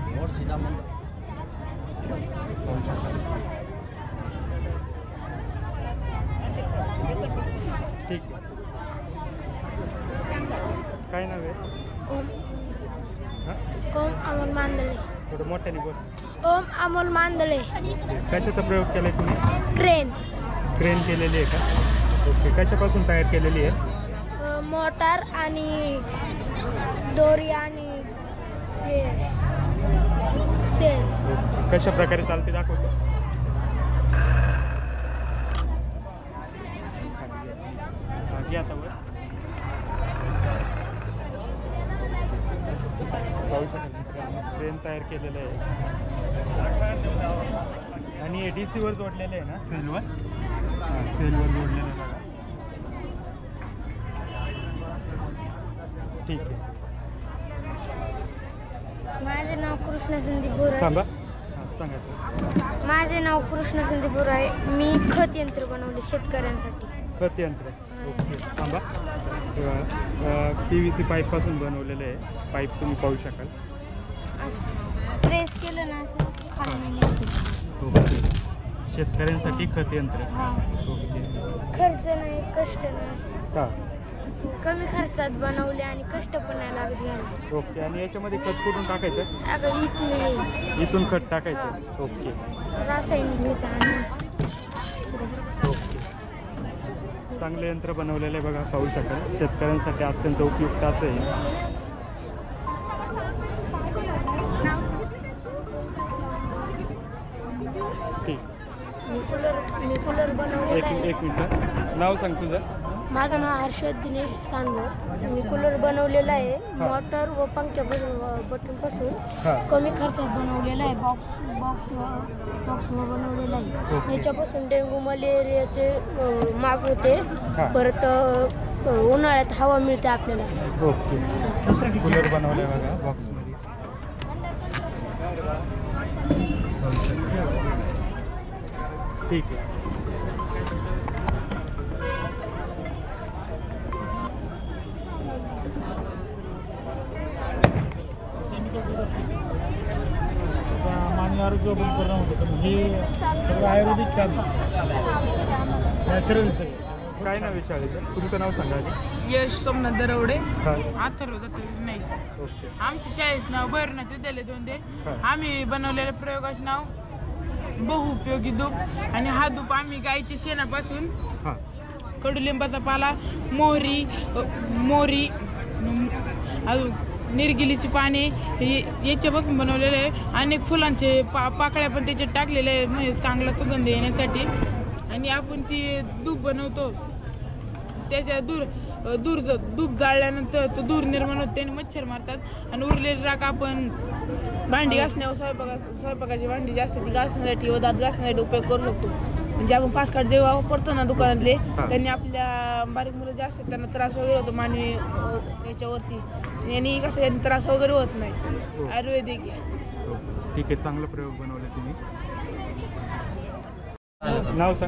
[SPEAKER 2] पाहू शकाल. ठीक आहे. काय नाव आहे?
[SPEAKER 13] ओम अमोल मांदळे.
[SPEAKER 2] थोडं मोठ्याने बोल.
[SPEAKER 13] ओम अमोल मांदळे.
[SPEAKER 2] कशाचा प्रयोग केलाय तुम्ही?
[SPEAKER 13] क्रेन.
[SPEAKER 2] क्रेन केलेली आहे का? ओके, कशापासून तयार केलेली आहे?
[SPEAKER 13] मोटार आणि दोरी आणि हे सेल.
[SPEAKER 2] कशा प्रकारे चालते दाखवतो? आता पाहू शकाल मित्रांनो, ट्रेन तयार केलेलं आहे आणि हे DC वर जोडलेलं आहे ना, सेलवर. सेलवर जोडलेलं आहे बघा. ठीक आहे.
[SPEAKER 13] माझे नाव कृष्ण संदीप बोराळे.
[SPEAKER 2] थांबा, सांगा.
[SPEAKER 13] माझे नाव कृष्ण संदीप बोराळे. मी खत यंत्र बनवले शेतकऱ्यांसाठी.
[SPEAKER 2] खत यंत्र. ओके, थांबा. PVC पाईपपासून बनवलेलं आहे. पाईप तुम्ही पाहू शकाल.
[SPEAKER 13] प्रेस केलं ना असं खाली.
[SPEAKER 2] ओके, शेतकऱ्यांसाठी खत यंत्र. ओके,
[SPEAKER 13] खर्च नाही, कष्ट नाही.
[SPEAKER 2] हां,
[SPEAKER 13] कमी खर्चात बनवले आणि कष्ट पण नाही लागत घ्यायला.
[SPEAKER 2] ओके. आणि याच्यामध्ये खत कुठून टाकायचं?
[SPEAKER 13] आता
[SPEAKER 2] इथून खत टाकायचं. ओके,
[SPEAKER 13] रासायनिक आणि
[SPEAKER 2] ओके. चांगलं यंत्र बनवलेलं आहे बघा, पाहू शकाल. शेतकऱ्यांसाठी अत्यंत उपयुक्त असं आहे. ठीक.
[SPEAKER 13] मी कूलर बनवलेला आहे.
[SPEAKER 2] एक मिनिट, नाव सांग तुझं?
[SPEAKER 13] माझं नाव हर्षद दिनेश सांडवर. मी कूलर बनवलेला आहे मोटर व पंख्यापासून बटनपासून कमी खर्चात बनवलेला आहे. बॉक्स बनवलेला आहे. याच्यापासून डेंग्यू मलेरियाचे माप होते. परत उन्हाळ्यात हवा मिळते आपल्याला.
[SPEAKER 2] ओके कूलर बनवले बघा बॉक्स मध्ये. ठीक आहे.
[SPEAKER 3] मानवी आरोग्य परिणाम होतो पण हे सगळं आयुर्वेदिक काम नॅचरल सगळं.
[SPEAKER 2] काय नाव आहे शाळेचं? तुमचं नाव सांगा.
[SPEAKER 14] यश सोमनाथ दरवडे, अथर्व नाही. आमच्या शाळेचं नाव भैरवनाथ विद्यालय दोंदे. आम्ही बनवलेल्या प्रयोगाचं नाव बहुउपयोगी धूप. आणि हा धूप आम्ही गाईच्या शेणापासून कडुलिंबाचा पाला, मोहरी अजून निर्गिलीची पाने याच्यापासून बनवलेले आहे. अनेक फुलांचे पाकळ्या पण त्याच्यात टाकलेले आहे म्हणजे चांगला सुगंध येण्यासाठी. आणि आपण ती धूप बनवतो त्याच्या धूप जाळल्यानंतर तो धूर निर्माण होतो. त्याने मच्छर मारतात. आणि उरलेली राख आपण भांडी घासण्यावर स्वयंपाकाची भांडी जास्त ती घासण्यासाठी व दात घासण्यासाठी उपयोग करू शकतो. म्हणजे आपण फास्टकार्ड जेव्हा वापरतो ना दुकानातले त्यांनी आपल्या बारीक मुलं जास्त त्यांना त्रास वगैरे होतो मानवी याच्यावरती. यांनी कसं यांनी त्रास वगैरे होत नाही. आयुर्वेदिक आहे.
[SPEAKER 2] ठीक आहे. चांगला प्रयोग बनवला तुम्ही. नाव सांग.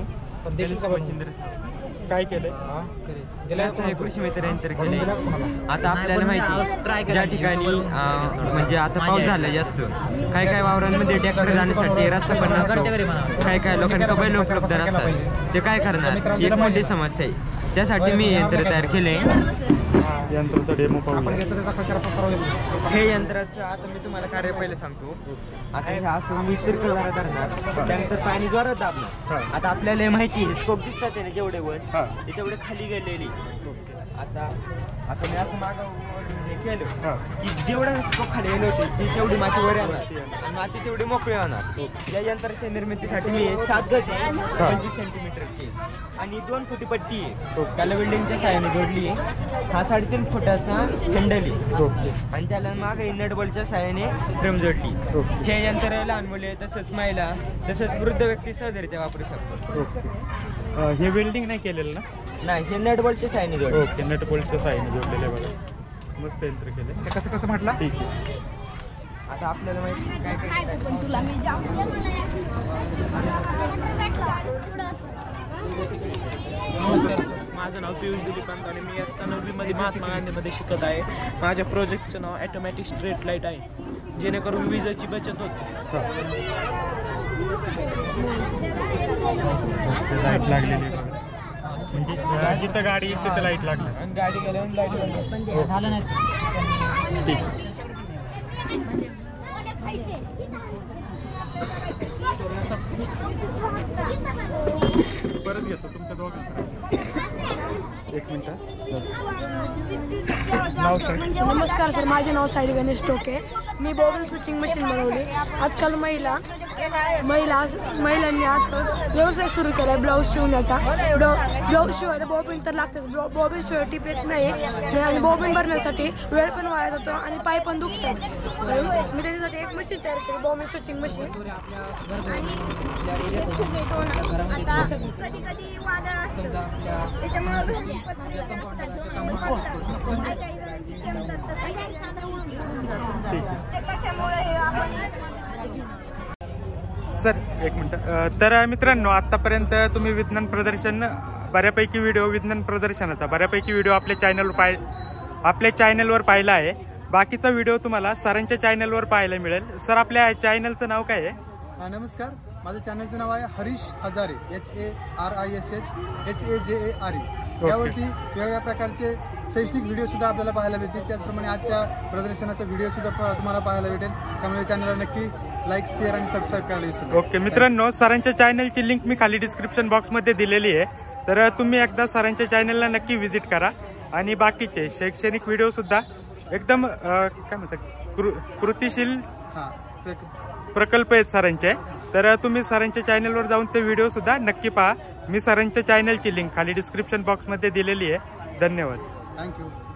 [SPEAKER 2] काय केलंय?
[SPEAKER 6] कृषी मित्र यंत्र केले. आता आपल्याला माहिती ज्या ठिकाणी म्हणजे आता पाऊस झाला जास्त काही वावरांमध्ये ट्रॅक्टर जाण्यासाठी रस्ता पण नसतो. काही लोकांना बैल उपलब्ध नसतात. ते काय करणार? एक मोठी समस्या आहे. त्यासाठी मी यंत्र तयार केले.
[SPEAKER 2] यंत्राचा डेमो पाहू.
[SPEAKER 6] हे यंत्राचं आता मी तुम्हाला कार्य पहिले सांगतो. आता हे असं मी तिरकं धरणार, त्यानंतर पाणी जोरात दाबणार. आता आपल्याला माहिती आहे स्कोप दिसतात त्याने जेवढे वर ते तेवढे खाली गेलेली. आता मी असं मागं केलं की जेवढं स्कोप खाली गेले होते ती तेवढी माती वर येणार आणि माती तेवढी मोकळी होणार. या यंत्राच्या निर्मितीसाठी मी 7 गज 25 सेंटीमीटरची आणि 2 फुटी पट्टी आहे त्याला वेल्डिंगच्या साहाय्याने जोडली आहे. हा 3.5 फुटाचा हँडल आहे आणि त्याला मागे नट बोल्टच्या साहाय्याने फ्रेम जोडली. हे यंत्र लहान मुले तसंच महिला तसंच वृद्ध व्यक्ती सहजरित्या वापरू शकतो.
[SPEAKER 2] हे वेल्डिंग नाही केलेलं ना?
[SPEAKER 6] नाही, हे नट बोल्टच्या साहाय्याने जोडले.
[SPEAKER 2] ओके नट बोल्टच्या साहाय्याने जोडलेले बघा. मस्त यंत्र केले.
[SPEAKER 7] ते कसं म्हटलं?
[SPEAKER 2] ठीक आहे.
[SPEAKER 6] आता आपल्याला माहिती काय
[SPEAKER 15] नमस्कार सर, माझं नाव पियुष दिलीपांत आणि मी आता 9वीमध्ये महात्मा गांधीमध्ये शिकत आहे. माझ्या प्रोजेक्टचं नाव ऑटोमॅटिक स्ट्रीट लाईट आहे जेणेकरून विजेची बचत होते.
[SPEAKER 2] लाईट लागलेली म्हणजे जिथं गाडी येईल तिथं लाईट लागणार.
[SPEAKER 15] आणि गाडी गेल्यावर लाईट झालं नाही.
[SPEAKER 2] ठीक. परत घेतो तुमच्या दोघांकडे. एक मिनिट.
[SPEAKER 13] नमस्कार सर, माझे नाव साई गणेश टोके. मी बॉबिन स्विचिंग मशीन बनवली. आजकाल महिलांनी आजकाल व्यवसाय सुरू केला आहे ब्लाऊज शिवण्याचा. ब्लाऊज शिवायला बॉबिन तर लागतेच. बॉबिन शिवाय टिप येत नाही आणि बॉबिन भरण्यासाठी वेळ पण वाया जातो आणि पाय पण दुखतात. मी त्याच्यासाठी एक मशीन तयार केली, बॉबिन स्विचिंग मशीन.
[SPEAKER 2] सर एक मिनिट. तर मित्रांनो आतापर्यंत तुम्ही विज्ञान प्रदर्शन बऱ्यापैकी विज्ञान प्रदर्शनाचा बऱ्यापैकी व्हिडिओ आपल्या चॅनलवर पाहिला आहे. बाकीचा व्हिडिओ तुम्हाला सरांच्या चॅनलवर पाहायला मिळेल. सर आपल्या चॅनलचं नाव काय आहे?
[SPEAKER 7] नमस्कार, माझं चॅनलचं नाव आहे हरीश हजारे, HARISH HAJARE. यावरती वेगवेगळ्या प्रकारचे शैक्षणिक व्हिडिओ सुद्धा आपल्याला पाहायला भेटतील. त्याचप्रमाणे आजच्या प्रदर्शनाचा व्हिडिओ सुद्धा तुम्हाला पाहायला भेटेल. त्यामुळे चॅनलला नक्की लाईक, शेअर आणि सबस्क्राईब करायला विसरू.
[SPEAKER 2] ओके मित्रांनो, सरांच्या चॅनलची लिंक मी खाली डिस्क्रिप्शन बॉक्समध्ये दिलेली आहे. तर तुम्ही एकदा सरांच्या चॅनलला नक्की व्हिजिट करा. आणि बाकीचे शैक्षणिक व्हिडिओ सुद्धा एकदम काय म्हणतात कृतिशील प्रकल्प आहेत सरांचे. तर तर तुम्ही सरांच्या चॅनलवर जाऊन ते व्हिडिओ सुद्धा नक्की पहा. मी सरांच्या चॅनलची लिंक खाली डिस्क्रिप्शन बॉक्समध्ये दिलेली आहे. धन्यवाद.
[SPEAKER 7] थँक्यू.